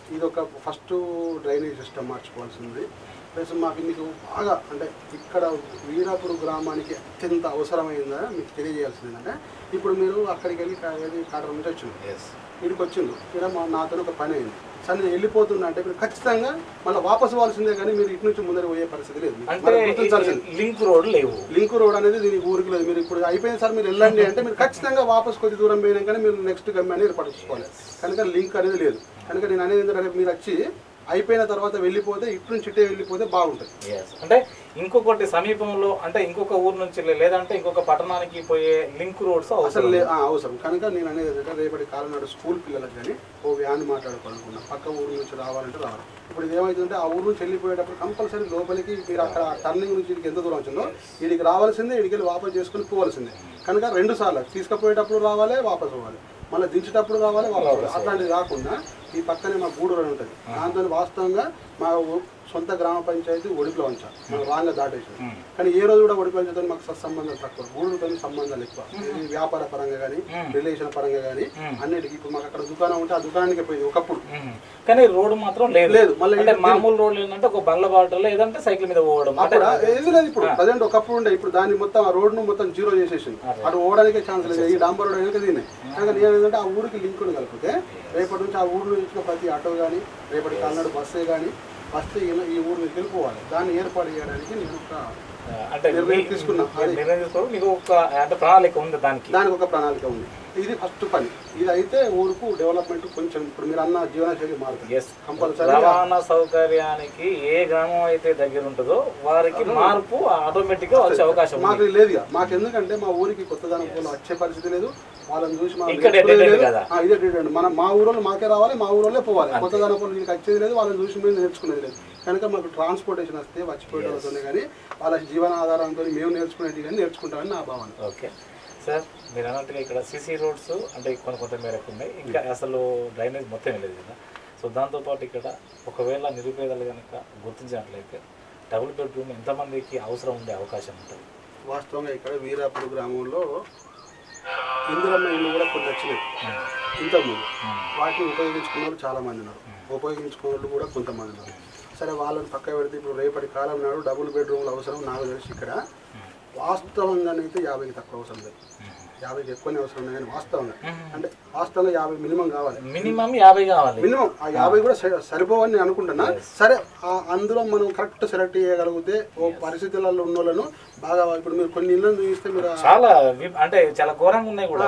ఇది ఒక ఫస్ట్ డ్రైనేజ్ సిస్టమ్ మార్చుకోవాల్సింది. ప్లస్ మాకు మీకు బాగా అంటే ఇక్కడ వీరాపూర్ గ్రామానికి అత్యంత అవసరమైందా మీకు తెలియజేయాల్సింది ఏంటంటే, ఇప్పుడు మీరు అక్కడికి వెళ్ళి ఏది కాటర్ నుంచి వచ్చింది, వీడికి వచ్చింది, ఇక్కడ మా నాతో ఒక పని అయింది, సరే నేను వెళ్ళిపోతున్నా అంటే మీరు ఖచ్చితంగా మళ్ళీ వాపసు పోవాల్సిందే, కానీ మీరు ఇటు నుంచి ముందర పోయే పరిస్థితి లేదు. లింక్ రోడ్ లేవు, లింక్ రోడ్ అనేది దీనికి ఊరికి లేదు. మీరు ఇప్పుడు అయిపోయింది సార్ మీరు వెళ్ళండి అంటే మీరు ఖచ్చితంగా వాపసు కొద్ది దూరం పోయినా కానీ మీరు నెక్స్ట్ గమ్యాన్ని ఏర్పరచుకోవాలి. కనుక లింక్ అనేది లేదు. కనుక నేను అనేది ఏంటంటే మీరు వచ్చి అయిపోయిన తర్వాత వెళ్ళిపోతే ఇటు నుంచి ఇటే వెళ్ళిపోతే బాగుంటుంది. అంటే ఇంకొకటి సమీపంలో అంటే ఇంకొక ఊరు నుంచి లేదంటే ఇంకొక పట్టణానికి పోయే లింక్ రోడ్స్ అసలు అవసరం. కనుక నేను అనేది ఏంటంటే రేపటి కాలం నాడు స్కూల్ పిల్లలకు కానీ ఓ వ్యాన్ మాట్లాడుకోవాలనుకున్నా పక్క ఊరు నుంచి రావాలంటే రావాలి. ఇప్పుడు ఇది ఏమవుతుందంటే ఆ ఊరు నుంచి వెళ్ళిపోయేటప్పుడు కంపల్సరీ లోపలికి మీరు అక్కడ టర్నింగ్ నుంచి ఇడికి ఎంత దూరం వచ్చిందో వీడికి రావాల్సిందే, ఇడికి వెళ్ళి వాపస్ చేసుకుని పోవాల్సిందే. కనుక రెండు సార్లు తీసుకుపోయేటప్పుడు రావాలి, వాపస్ పోవాలి, మళ్ళీ దించేటప్పుడు రావాలి, వాపస్. అట్లాంటిది కాకుండా ఈ పక్కనే మా గూడూరు అని ఉంటుంది, దాంతో వాస్తవంగా మా సొంత గ్రామ పంచాయతీ ఒడిపిలో వంచ మనం రాంగా దాటేసాం. కానీ ఏ రోజు కూడా ఒడిపి వంచతో మాకు సత్సంబంధాలు తక్కువ, గూడూరుతో సంబంధాలు ఎక్కువ. వ్యాపార పరంగా కానీ రిలేషన్ పరంగా కానీ అన్నిటికీ. ఇప్పుడు మాకు అక్కడ దుకాణం ఉంటే ఆ దుకాణానికి పోయింది ఒకప్పుడు, కానీ రోడ్డు మాత్రం లేదు లేదు మళ్ళీ మామూలు రోడ్లు ఏంటంటే ఒక బల్ల బాటలో ఏదంటే సైకిల్ మీద పోవడం అక్కడ ఏది లేదు. ఇప్పుడు ప్రజెంట్ ఒకప్పుడు ఉండే, ఇప్పుడు దాన్ని మొత్తం ఆ రోడ్ను మొత్తం జీరో చేసేసింది. అటు పోవడానికే ఛాన్స్ లేదు. ఈ డాంబర్ రోడ్ అనేది దీన్ని కనుక నేను ఏంటంటే ఆ ఊరికి లింకుని కలిపితే రేపటి నుంచి ఆ ఊరిలో ఇచ్చిన ప్రతి ఆటో కానీ రేపటి కాలనాడు బస్సే కానీ వస్తే ఈ ఊరిని వెళ్ళిపోవాలి. దాన్ని ఏర్పాటు చేయడానికి నేను ఒక అంటే నిర్ణయం తీసుకున్నా. మీకు ఒక అంటే ప్రణాళిక ఉంది, దానికి దానికి ఒక ప్రణాళిక ఉంది. ఇది ఫస్ట్ పని. ఇది అయితే ఊరుకు డెవలప్మెంట్ కొంచెం ఇప్పుడు మీరు అన్న జీవనశైలి మారుతుంది. కంపల్సరీ రవాణా సౌకర్యానికి ఏ గ్రామం అయితే దగ్గర ఉంటుందో వారికి మార్పు ఆటోమేటిక్ గా వచ్చే అవకాశం మాకు లేదు. మాకు ఎందుకంటే మా ఊరికి కొత్తదనం కూడా వచ్చే పరిస్థితి లేదు. వాళ్ళని చూసి ఇదే మన మా ఊరోళ్ళు మాకే రావాలి, మా ఊరోళ్ళే పోవాలి. కొత్తదనం కూడా వీళ్ళకి వచ్చేది లేదు, వాళ్ళని చూసి మేము నేర్చుకునేది లేదు. కనుక మాకు ట్రాన్స్పోర్టేషన్ వస్తే వచ్చిపోయేటోళ్ళతోనే కానీ వాళ్ళ జీవనాధారంతో మేము నేర్చుకునేది కానీ నేర్చుకుంటామని నా భావన. ఓకే సార్, మీరు అన్నట్టుగా ఇక్కడ సీసీ రోడ్స్ అంటే కొన్ని కొంత మేరకు ఉన్నాయి, ఇంకా అసలు డ్రైనేజ్ మొత్తం లేదు కదా. సో దాంతోపాటు ఇక్కడ ఒకవేళ నిరుపేదలు కనుక గుర్తించినట్లయితే డబుల్ బెడ్రూమ్ ఎంతమందికి అవసరం ఉండే అవకాశం ఉంటుంది? వాస్తవంగా ఇక్కడ వీరాపూర్ గ్రామంలో ఇందిరమ్మ ఇల్లు కూడా కొన్ని వచ్చినాయి ఇంతకుముందు. వాటిని ఉపయోగించుకున్న వాళ్ళు చాలామంది ఉన్నారు, ఉపయోగించుకున్న వాళ్ళు కూడా కొంతమంది ఉన్నారు. సరే వాళ్ళని పక్క పెడితే ఇప్పుడు రేపటి కాలం నాడు డబుల్ బెడ్రూమ్లు అవసరం నాకు తెలిసి ఇక్కడ వాస్తవంగానైతే యాభైకి తక్కువ అవసరం లేదు, యాభైకి ఎక్కువనే అవసరం ఉన్నాయి. కానీ వాస్తవంగా అంటే వాస్తవంగా యాభై మినిమం కావాలి, మినిమం యాభై కావాలి. మినిమం ఆ యాభై కూడా సరిపోవని నేను అనుకుంటున్నా. సరే అందులో మనం కరెక్ట్ సెలెక్ట్ చేయగలిగితే ఓ పరిస్థితులలో ఉన్న వాళ్ళను బాగా ఇప్పుడు మీరు కొన్ని ఇళ్ళను చూస్తే మీరు చాలా అంటే చాలా ఘోరంగా ఉన్నాయి కూడా.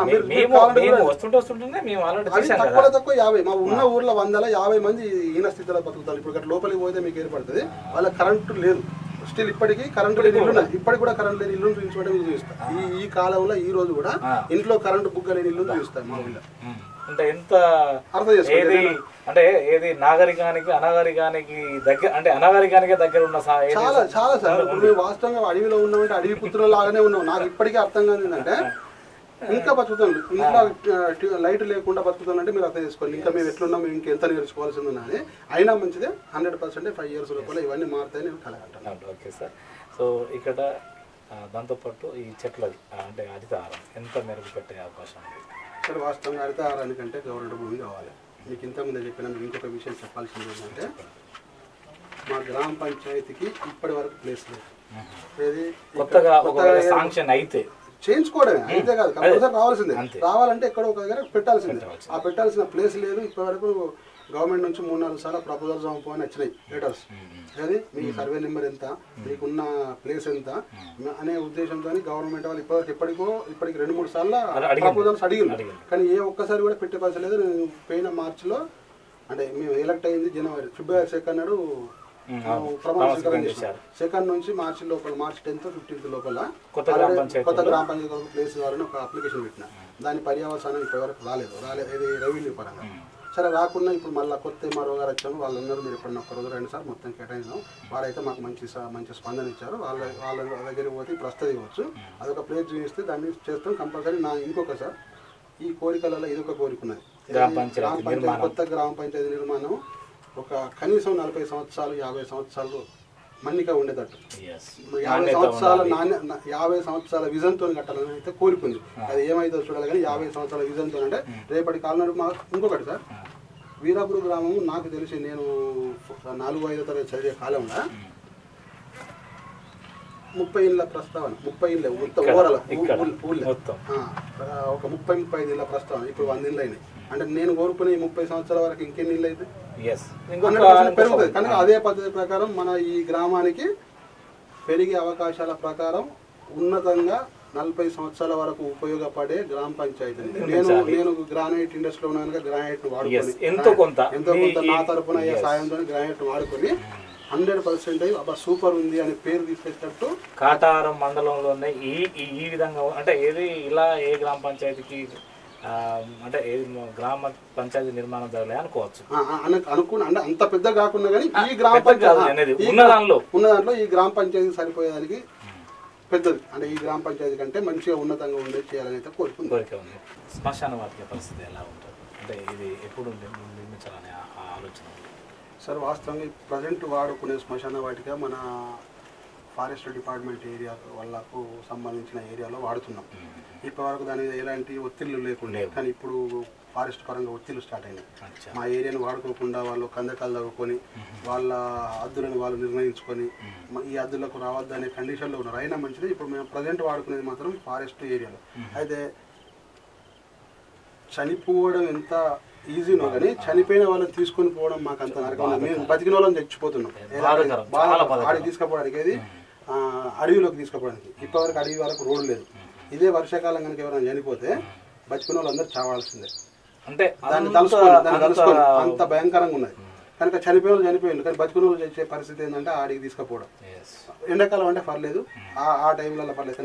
తక్కువ తక్కువ యాభై మా ఉన్న ఊర్లో వందల యాభై మంది ఈయన స్థితిలో బతుకుతారు. ఇప్పుడు ఇక్కడ లోపలికి పోతే మీకు ఏర్పడుతుంది. వాళ్ళ కరెంటు లేదు, స్టిల్ ఇప్పటికీ కరెంటు లేని ఇల్లు ఉన్నాయి, ఇప్పటికి కూడా కరెంట్ లేని ఇల్లు చూపించడం మీకు చూపిస్తాం. ఈ ఈ కాలంలో ఈ రోజు కూడా ఇంట్లో కరెంటు బుగ్గ లేని ఇల్లు చూపిస్తాం మా ఊళ్ళో. అంటే ఎంత అర్థం చేసుకోండి, అంటే ఏది నాగరికానికి అనాగరికానికి దగ్గర అంటే అనాగరికానికి దగ్గర ఉన్న చాలా చాలా సార్. ఇప్పుడు మేము వాస్తవంగా అడవిలో ఉన్నామంటే అడవి పుత్రుల లాగానే ఉన్నాం. నాకు ఇప్పటికీ అర్థం కాదు ఏంటంటే ఇంకా బతుకుతాను, ఇంట్లో లైట్ లేకుండా బతుకుతానంటే మీరు అర్థం చేసుకోండి ఇంకా మేము ఎట్లున్నాం, మేము ఇంకెంత నేర్చుకోవాల్సింది ఉన్నది. అయినా మంచిదే, హండ్రెడ్ పర్సెంట్ ఫైవ్ ఇయర్స్ లోపల ఇవన్నీ మారుతాయని నేను కలగంటాను. Okay sir. సో ఇక్కడ దాంతోపాటు ఈ చెట్లది అంటే హరితహారం ఎంత మెరుగు పెట్టే అవకాశం ఉంది? సార్ వాస్తవంగా హరితహారానికంటే గవర్నమెంట్ భూమి కావాలి. మీకు ఇంతకుముందే చెప్పిన మీకు ఇంకొక విషయం చెప్పాల్సింది ఏంటంటే మా గ్రామ పంచాయతీకి ఇప్పటి వరకు ప్లేస్ లేదు. ఏది కొత్తగా శాంక్షన్ అయితే చేయించుకోవడమే అయితే కాదు, కంపల్సరీ రావాల్సిందే. రావాలంటే ఎక్కడో ఒక దగ్గర పెట్టాల్సిందే. ఆ పెట్టాల్సిన ప్లేస్ లేదు. ఇప్పటివరకు గవర్నమెంట్ నుంచి మూడు నాలుగు సార్లు ప్రపోజల్స్ పంపని వచ్చినాయి లెటర్స్. అది మీ సర్వే నెంబర్ ఎంత, మీకున్న ప్లేస్ ఎంత అనే ఉద్దేశంతో గవర్నమెంట్ వాళ్ళు ఇప్పటివరకు ఎప్పటికో ఇప్పటికి రెండు మూడు సార్లు ప్రపోజల్స్ అడిగింది. కానీ ఏ ఒక్కసారి కూడా పెట్టే పరిస్థితి లేదు. నేను పోయిన మార్చిలో అంటే మేము ఎలక్ట్ అయింది జనవరి ఫిబ్రవరి సెకండ్ నాడు ప్రమాణ స్వీకారం చేశారు. సెకండ్ నుంచి మార్చి లోపల మార్చి టెన్త్ ఫిఫ్టీన్త్ లోపల కొత్త గ్రామ పంచాయతీ ప్లేస్ కావాలని ఒక అప్లికేషన్ పెట్టిన. దాని పర్యవసానం ఇప్పటివరకు రాలేదు రాలేదు ఇది రెవెన్యూ పరంగా. సరే రాకుండా ఇప్పుడు మళ్ళీ కొత్త మరో గారు వచ్చాము, వాళ్ళందరూ మీరు ఎప్పుడన్నా ఒక్క రోజు రెండు సార్ మొత్తం కేటాయించాం. వారైతే మాకు మంచి మంచి స్పందన ఇచ్చారు. వాళ్ళ వాళ్ళ దగ్గరికి పోతే ఇప్పుడు వస్తుంది ఇవ్వచ్చు. అదొక ప్లేస్ చూపిస్తే దాన్ని చేస్తాం కంపల్సరీ. నా ఇంకొక సార్ ఈ కోరికలలో ఇది ఒక కోరిక ఉన్నది. గ్రామ పంచాయతీ కొత్త గ్రామ పంచాయతీ నిర్మాణం ఒక కనీసం నలభై సంవత్సరాలు యాభై సంవత్సరాలు మన్నిక ఉండేటట్టు యాభై సంవత్సరాల నాణ్య యాభై సంవత్సరాల విజన్తో కట్టాలని అయితే కోరుకుంది. అది ఏమైతే చూడాలి కానీ యాభై సంవత్సరాల విజన్తో అంటే రేపటి కాలం మా ఇంకొకటి సార్ వీరాపూర్ గ్రామం నాకు తెలిసి నేను నాలుగు ఐదో తరగతి చదివే కాలంలో ముప్పై ఇళ్ళ ప్రస్తావన ముప్పై ఇళ్ళ మొత్తం ఓవరాల్ ఊళ్ళో ఒక ముప్పై ముప్పై ఐదు ఇళ్ళ ప్రస్తావన ఇప్పుడు వంద ఇళ్ళు అయినాయి. అంటే నేను కోరుకునే ఈ ముప్పై సంవత్సరాల వరకు ఇంకెన్ని ఇళ్ళు అయితే పెరుగుతుంది. కనుక అదే పద్ధతి ప్రకారం మన ఈ గ్రామానికి పెరిగే అవకాశాల ప్రకారం ఉన్నతంగా నలభై సంవత్సరాల వరకు ఉపయోగపడే గ్రామ పంచాయతీ. నేను నేను గ్రానైట్ ఇండస్ట్రీలో ఉన్నాను, గ్రానైట్ వాడుకొని ఎంతో కొంత ఎంతో కొంత నా తరఫున అయ్యే సాయంతో గ్రానైట్ వాడుకొని హండ్రెడ్ పర్సెంటేజ్ అబ్బా సూపర్ ఉంది అనే పేరు తీసుకొచ్చినట్టు కాటారం మండలంలోనే ఈ ఈ విధంగా అంటే ఏది ఇలా ఏ గ్రామ పంచాయతీకి అంటే ఏది గ్రామ పంచాయతీ నిర్మాణం జరగలే అనుకోవచ్చు అనుకున్నా. అంటే అంత పెద్ద కాకుండా కానీ ఈ గ్రామ పంచాయతీ ఉన్న దాంట్లో ఉన్న దాంట్లో ఈ గ్రామ పంచాయతీ సరిపోయేదానికి పెద్దది. అంటే ఈ గ్రామ పంచాయతీ కంటే మంచిగా ఉన్నతంగా ఉండే చేయాలని అయితే కోరుకుంది కోరిక ఉంది. శ్మశాన వాటిక పరిస్థితి ఎలా ఉంటుంది అంటే ఇది ఎప్పుడు నిర్మించాలనే ఆలోచన? సార్ వాస్తవంగా ప్రజెంట్ వాడుకునే శ్మశాన వాటిక మన ఫారెస్ట్ డిపార్ట్మెంట్ ఏరియా వాళ్ళకు సంబంధించిన ఏరియాలో వాడుతున్నాం. ఇప్పటి వరకు దాని మీద ఎలాంటి ఒత్తిళ్లు లేకుండే, కానీ ఇప్పుడు ఫారెస్ట్ పరంగా ఒత్తిళ్లు స్టార్ట్ అయినాయి. మా ఏరియాను వాడుకోకుండా వాళ్ళు కందకాలు తవ్వుకొని వాళ్ళ హద్దులను వాళ్ళు నిర్ణయించుకొని ఈ హద్దులకు రావద్దనే కండిషన్లో ఉన్నారు. అయినా మంచిది. ఇప్పుడు మేము ప్రజెంట్ వాడుకునేది మాత్రం ఫారెస్ట్ ఏరియాలో. అయితే చనిపోవడం ఎంత ఈజీనో కానీ చనిపోయిన వాళ్ళని తీసుకొని పోవడం మాకు అంత నరకం. మేము బతికిన వాళ్ళని చచ్చిపోతున్నాం. ఆడికి తీసుకుపోవడానికి ఏది అడవిలోకి తీసుకుపోవడానికి ఇప్పటివరకు అడవి వరకు రోడ్డు లేదు. ఇదే వర్షాకాలం కనుక ఎవరైనా చనిపోతే బతికిన వాళ్ళందరూ చావాల్సిందే. అంటే దాన్ని తలుసుకొని దాన్ని తలుసుకొని అంత భయంకరంగా ఉన్నది. కనుక చనిపోయిన వాళ్ళు చనిపోయింది, కానీ బతికిన వాళ్ళు చేసే పరిస్థితి ఏంటంటే ఆడికి తీసుకుపోవడం. ఎండాకాలం అంటే పర్లేదు, ఆ టైంలో పర్లేదు.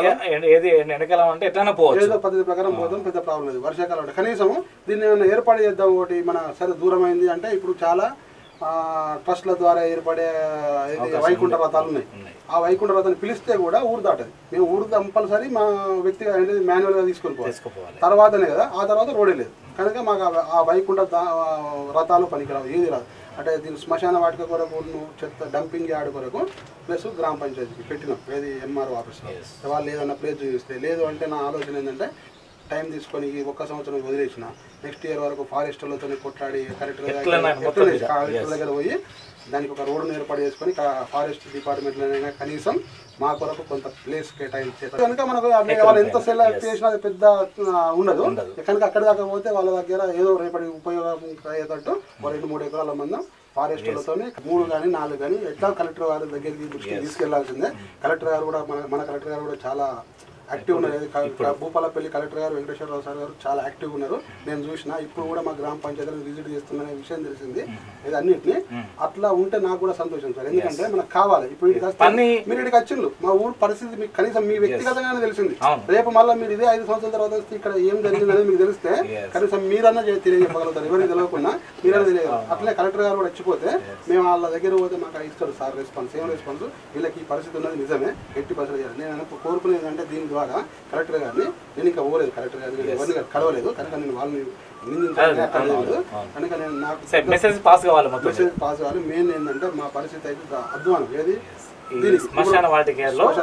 ఏదో పద్ధతి ప్రకారం పోతాం, పెద్ద ప్రాబ్లం లేదు. వర్షాకాలం అంటే కనీసం దీన్ని ఏమైనా ఏర్పాటు చేద్దాం. ఒకటి మన సరే దూరమైంది అంటే ఇప్పుడు చాలా ట్రస్ట్ల ద్వారా ఏర్పడే వైకుంఠ రథాలు ఉన్నాయి. ఆ వైకుంఠ రథాన్ని పిలిస్తే కూడా ఊరు దాటది. మేము ఊరు కంపల్సరీ మా వ్యక్తిగా అనేది మాన్యువల్గా తీసుకొని పోవాలి. తర్వాతనే కదా, ఆ తర్వాత రోడే లేదు. కనుక మాకు ఆ వైకుంఠ రథాలు పనికిరావు, ఏది రాదు. అంటే దీని శ్మశాన వాటిక కొరకు చెత్త డంపింగ్ యార్డ్ కొరకు ప్లస్ గ్రామ పంచాయతీకి పెట్టినాం. ఏది ఎంఆర్ఓ ఆఫీస్లో వాళ్ళు ఏదన్నా ప్లేస్ చూపిస్తే లేదు అంటే నా ఆలోచన ఏంటంటే టైం తీసుకొని ఈ ఒక్క సంవత్సరం వదిలేసిన నెక్స్ట్ ఇయర్ వరకు ఫారెస్టర్లతో కొట్లాడి కలెక్టర్ కలెక్టర్ దగ్గర పోయి దానికి ఒక రోడ్డును ఏర్పాటు చేసుకొని ఫారెస్ట్ డిపార్ట్మెంట్లోనైనా కనీసం మా కొరకు కొంత ప్లేస్ కేటాయించేది. కనుక మనకు వాళ్ళు ఎంత సెలెక్ట్ చేసినా అది పెద్ద ఉండదు. కనుక అక్కడి దాకా పోతే వాళ్ళ దగ్గర ఏదో రేపటి ఉపయోగం అయ్యేటట్టు రెండు మూడు ఎకరాల మందం ఫారెస్టర్లతో మూడు కానీ నాలుగు కానీ ఎట్లా కలెక్టర్ గారి దగ్గరికి దృష్టికి తీసుకెళ్లాల్సిందే. కలెక్టర్ గారు కూడా మన మన కలెక్టర్ గారు కూడా చాలా యాక్టివ్ ఉన్నారు. భూపాలపల్లి కలెక్టర్ గారు వెంకటేశ్వరరావు సార్ గారు చాలా యాక్టివ్ ఉన్నారు. నేను చూసిన ఇప్పుడు కూడా మా గ్రామ పంచాయతీలను విజిట్ చేస్తున్న విషయం తెలిసింది. ఇది అన్నింటినీ అట్లా ఉంటే నాకు కూడా సంతోషం సార్. ఎందుకంటే మనకు కావాలి. ఇప్పుడు మీరు ఇక్కడికి వచ్చిండ్రు, మా ఊరు పరిస్థితి మీకు కనీసం మీ వ్యక్తిగతంగానే తెలిసింది. రేపు మళ్ళీ మీరు ఇదే ఐదు సంవత్సరాల తర్వాత వస్తే ఇక్కడ ఏం జరిగింది అనేది మీకు తెలిస్తే కనీసం మీరన్నా తెలియజెప్పగలుగుతారు. ఎవరికి తెలియకుండా మీరన్నా తెలియదు. అట్లే కలెక్టర్ గారు కూడా వచ్చిపోతే మేము వాళ్ళ దగ్గర పోతే మాకు ఇస్తారు సార్ రెస్పాన్స్. ఏం రెస్పాన్స్, వీళ్ళకి ఈ పరిస్థితి ఉన్నది నిజమే, ఎట్టి పరిస్థితి చేయాలి. నేను కోరుకునేది అంటే దీని ద్వారా కలెక్టర్ గారిని నేను ఇంకా పోలేదు, కలెక్టర్ గారిని ఎవరిని కలవలేదు. కనుక నేను వాళ్ళని నిందించలేదు. కనుక నేను నాకు మెసేజ్ పాస్ కావాలి. మెసేజ్ పాస్ కావాలి. మెయిన్ ఏంటంటే మా పరిస్థితి అయితే అధ్వానం. ఏది శ్మశాన వాటిక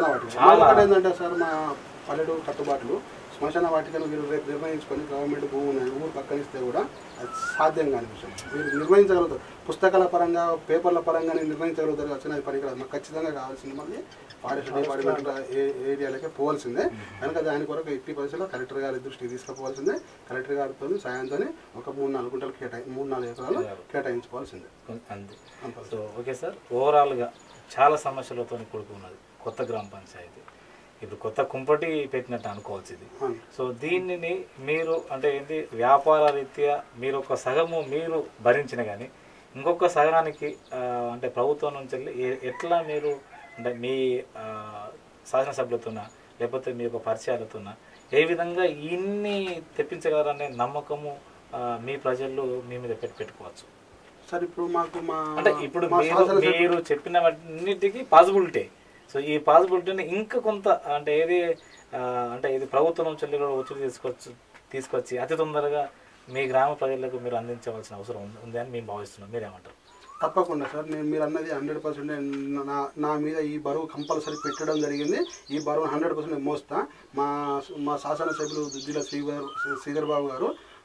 ఏంటంటే సార్ మా పల్లెటూరు కట్టుబాట్లు శ్మశాన వాటికను మీరు రేపు నిర్ణయించుకొని గవర్నమెంట్ భూమి ఉన్నాయి ఊరు పక్కనిస్తే కూడా అది సాధ్యం కాని విషయం. మీరు నిర్ణయించగలుగుతారు. పుస్తకాల పరంగా పేపర్ల పరంగా నిర్ణయించగలుగుతారు. వచ్చినది పనికిరాదు. మాకు ఖచ్చితంగా కావాల్సింది మళ్ళీ ఫారెస్ట్ డిపార్ట్మెంట్ ఏరియాలకే పోవాల్సిందే. కనుక దాని కొరకు ఎట్టి పరిస్థితుల్లో కలెక్టర్ గారి దృష్టికి తీసుకుపోవాల్సిందే. కలెక్టర్ గారితో సాయంతో ఒక మూడు నాలుగు గుంటలు కేటాయి మూడు నాలుగు ఎకరాలు కేటాయించుకోవాల్సిందే. సో ఓకే సార్, ఓవరాల్గా చాలా సమస్యలతో కూడుకున్నది కొత్త గ్రామ పంచాయతీ. ఇప్పుడు కొత్త కుంపటి పెట్టినట్టు అనుకోవచ్చు ఇది. సో దీనిని మీరు అంటే ఏంటి వ్యాపార రీత్యా మీరు ఒక సగము మీరు భరించిన కానీ ఇంకొక సగానికి అంటే ప్రభుత్వం నుంచి వెళ్ళి ఎట్లా మీరు అంటే మీ శాసనసభ్యులతోన లేకపోతే మీ యొక్క పరిచయాలతోన ఏ విధంగా ఇన్ని తెప్పించగలరనే నమ్మకము మీ ప్రజలు మీ మీద పెట్టి పెట్టుకోవచ్చు సార్? ఇప్పుడు మాకు మా అంటే ఇప్పుడు మీరు చెప్పినన్నిటికీ పాసిబిలిటీ. సో ఈ పాసిబిలిటీని ఇంకా కొంత అంటే ఏది అంటే ఇది ప్రభుత్వం నుంచి కూడా ఒత్తిడి తీసుకొచ్చి తీసుకొచ్చి అతి తొందరగా మీ గ్రామ ప్రజలకు మీరు అందించవలసిన అవసరం ఉంది అని మేము భావిస్తున్నాం. మీరేమంటారు? తప్పకుండా సార్, నేను మీరు అన్నది హండ్రెడ్ పర్సెంట్ నా నా మీద ఈ బరువు కంపల్సరీ పెట్టడం జరిగింది. ఈ బరువు హండ్రెడ్ పర్సెంట్ మోస్తా. మా మా శాసనసభ్యులు దుద్దిల శ్రీగారు శ్రీధర్ బాబు గారు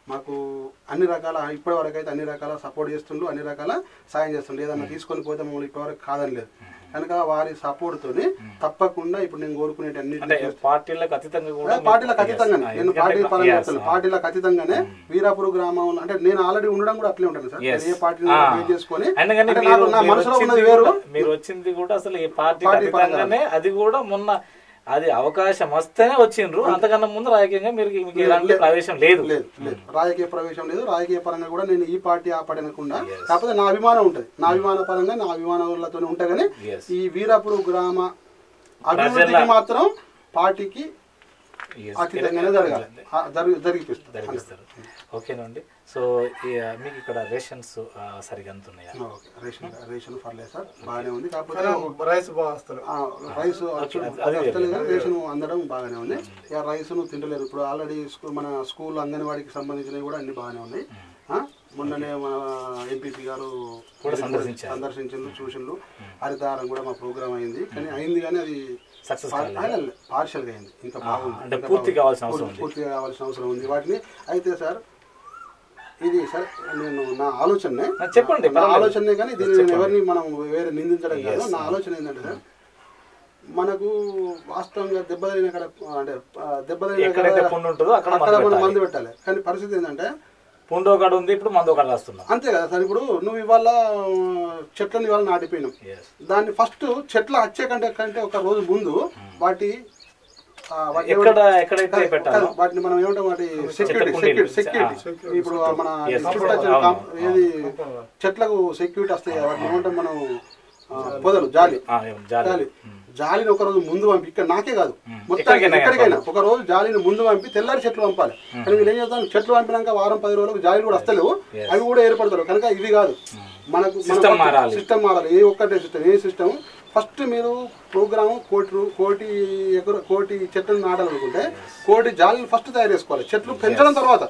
మాకు అన్ని రకాల ఇప్పటి వరకు అయితే అన్ని రకాల సపోర్ట్ చేస్తుండ్రు, అన్ని రకాల సాయం చేస్తుండ్రు. ఏదన్నా తీసుకొని పోతే మమ్మల్ని ఇప్పటివరకు కాదని లేదు. కనుక వారి సపోర్ట్ తోని తప్పకుండా ఇప్పుడు నేను కోరుకునేటి అన్ని పార్టీలకు అతీతంగా కూడా పార్టీలకు అతీతంగానే నేను పార్టీ పరంగా చెప్తాను. పార్టీలకు అతీతంగానే వీరాపూర్ గ్రామంలో అంటే నేను ఆల్రెడీ ఉండడం కూడా అట్లే ఉంటాను సార్. ఏ పార్టీ చేసుకొని నా మనసులో ఉన్నది వేరు. మీరు వచ్చింది కూడా అసలు ఏ పార్టీ అతీతంగానే, అది కూడా మొన్న అది అవకాశం వస్తేనే వచ్చిండ్రు. అంతకన్నా ముందు రాజకీయంగా మీరు మీకు ఎలాంటి ప్రవేశం లేదు లేదు లేదు రాజకీయ ప్రవేశం లేదు. రాజకీయ పరంగా కూడా నేను ఈ పార్టీ ఆ పార్టీ అనకుండా, కాకపోతే నా అభిమానం ఉంటుంది. నా అభిమాన పరంగా నా అభిమానులతో ఉంటా. కానీ ఈ వీరాపూర్ గ్రామ అభివృద్ధికి మాత్రం పార్టీకి అతీతంగానే జరగాలి, జరిగిపిస్తారు. ఓకేనండి. సో మీకు ఇక్కడ రేషన్స్ సరిగా అందుతున్నాయా? రేషన్ రేషన్ పర్లేదు సార్, బాగానే ఉంది. కాకపోతే రైస్ రైస్ రేషన్ అందడం బాగానే ఉంది. ఇక రైస్ ను తింటలేరు. ఇప్పుడు ఆల్రెడీ మన స్కూల్ అంగన్వాడికి సంబంధించినవి కూడా అన్ని బాగానే ఉన్నాయి. మొన్ననే మన ఎంపీపీ గారు సందర్శించిండ్రు, చూసిండ్రు. హరితహారం కూడా మా ప్రోగ్రామ్ అయింది. కానీ అయింది కానీ అది పార్షల్ గా అయింది. ఇంకా బాగుంది, పూర్తి కావాల్సిన పూర్తిగా కావాల్సిన అవసరం ఉంది వాటిని. అయితే సార్ ఇది సార్ నేను నా ఆలోచనే చెప్పండి, నా ఆలోచనే కానీ దీన్ని నేను ఎవరిని మనం వేరే నిందించడం కాదు. నా ఆలోచన ఏంటంటే సార్, మనకు వాస్తవంగా దెబ్బతిన అంటే దెబ్బతిన అక్కడ మనం మందు పెట్టాలి. కానీ పరిస్థితి ఏంటంటే పుండో కాడ ఉంది, ఇప్పుడు మందో కాడ రాస్తున్నాం. అంతే కదా సార్. ఇప్పుడు నువ్వు ఇవాళ చెట్లను ఇవాళ నాటిపోయినావు, దాన్ని ఫస్ట్ చెట్లు వచ్చే కంటే కంటే ఒక రోజు ముందు వాటి వాటిని మనం ఏమంటాం, వాటి సెక్యూరిటీ సెక్యూరిటీ సెక్యూరిటీ ఇప్పుడు మన ఏది చెట్లకు సెక్యూరిటీ వస్తాయి, వాటిని ఏమంటాం మనం పొదలు, జాలి జాలి జాలిని ఒక రోజు ముందు పంపి, ఇక్కడ నాకే కాదు మొత్తం ఎక్కడికైనా ఒక రోజు జాలిని ముందు పంపి తెల్లారి చెట్లు పంపాలి. కానీ వీళ్ళు ఏం చేస్తాం, చెట్లు పంపినాక వారం పది రోజులకు జాలి కూడా వస్తలేవు, అవి కూడా ఏర్పడతారు. కనుక ఇది కాదు, మనకు సిస్టమ్ మారాలి. ఏ ఒక్కటే సిస్టమ్, ఏ సిస్టమ్ ఫస్ట్ మీరు ప్రోగ్రామ్ కోటి కోటి ఎకర కోటి చెట్లను నాటాలనుకుంటే కోటి జాలీలు ఫస్ట్ తయారు చేసుకోవాలి. చెట్లు పెంచడం తర్వాత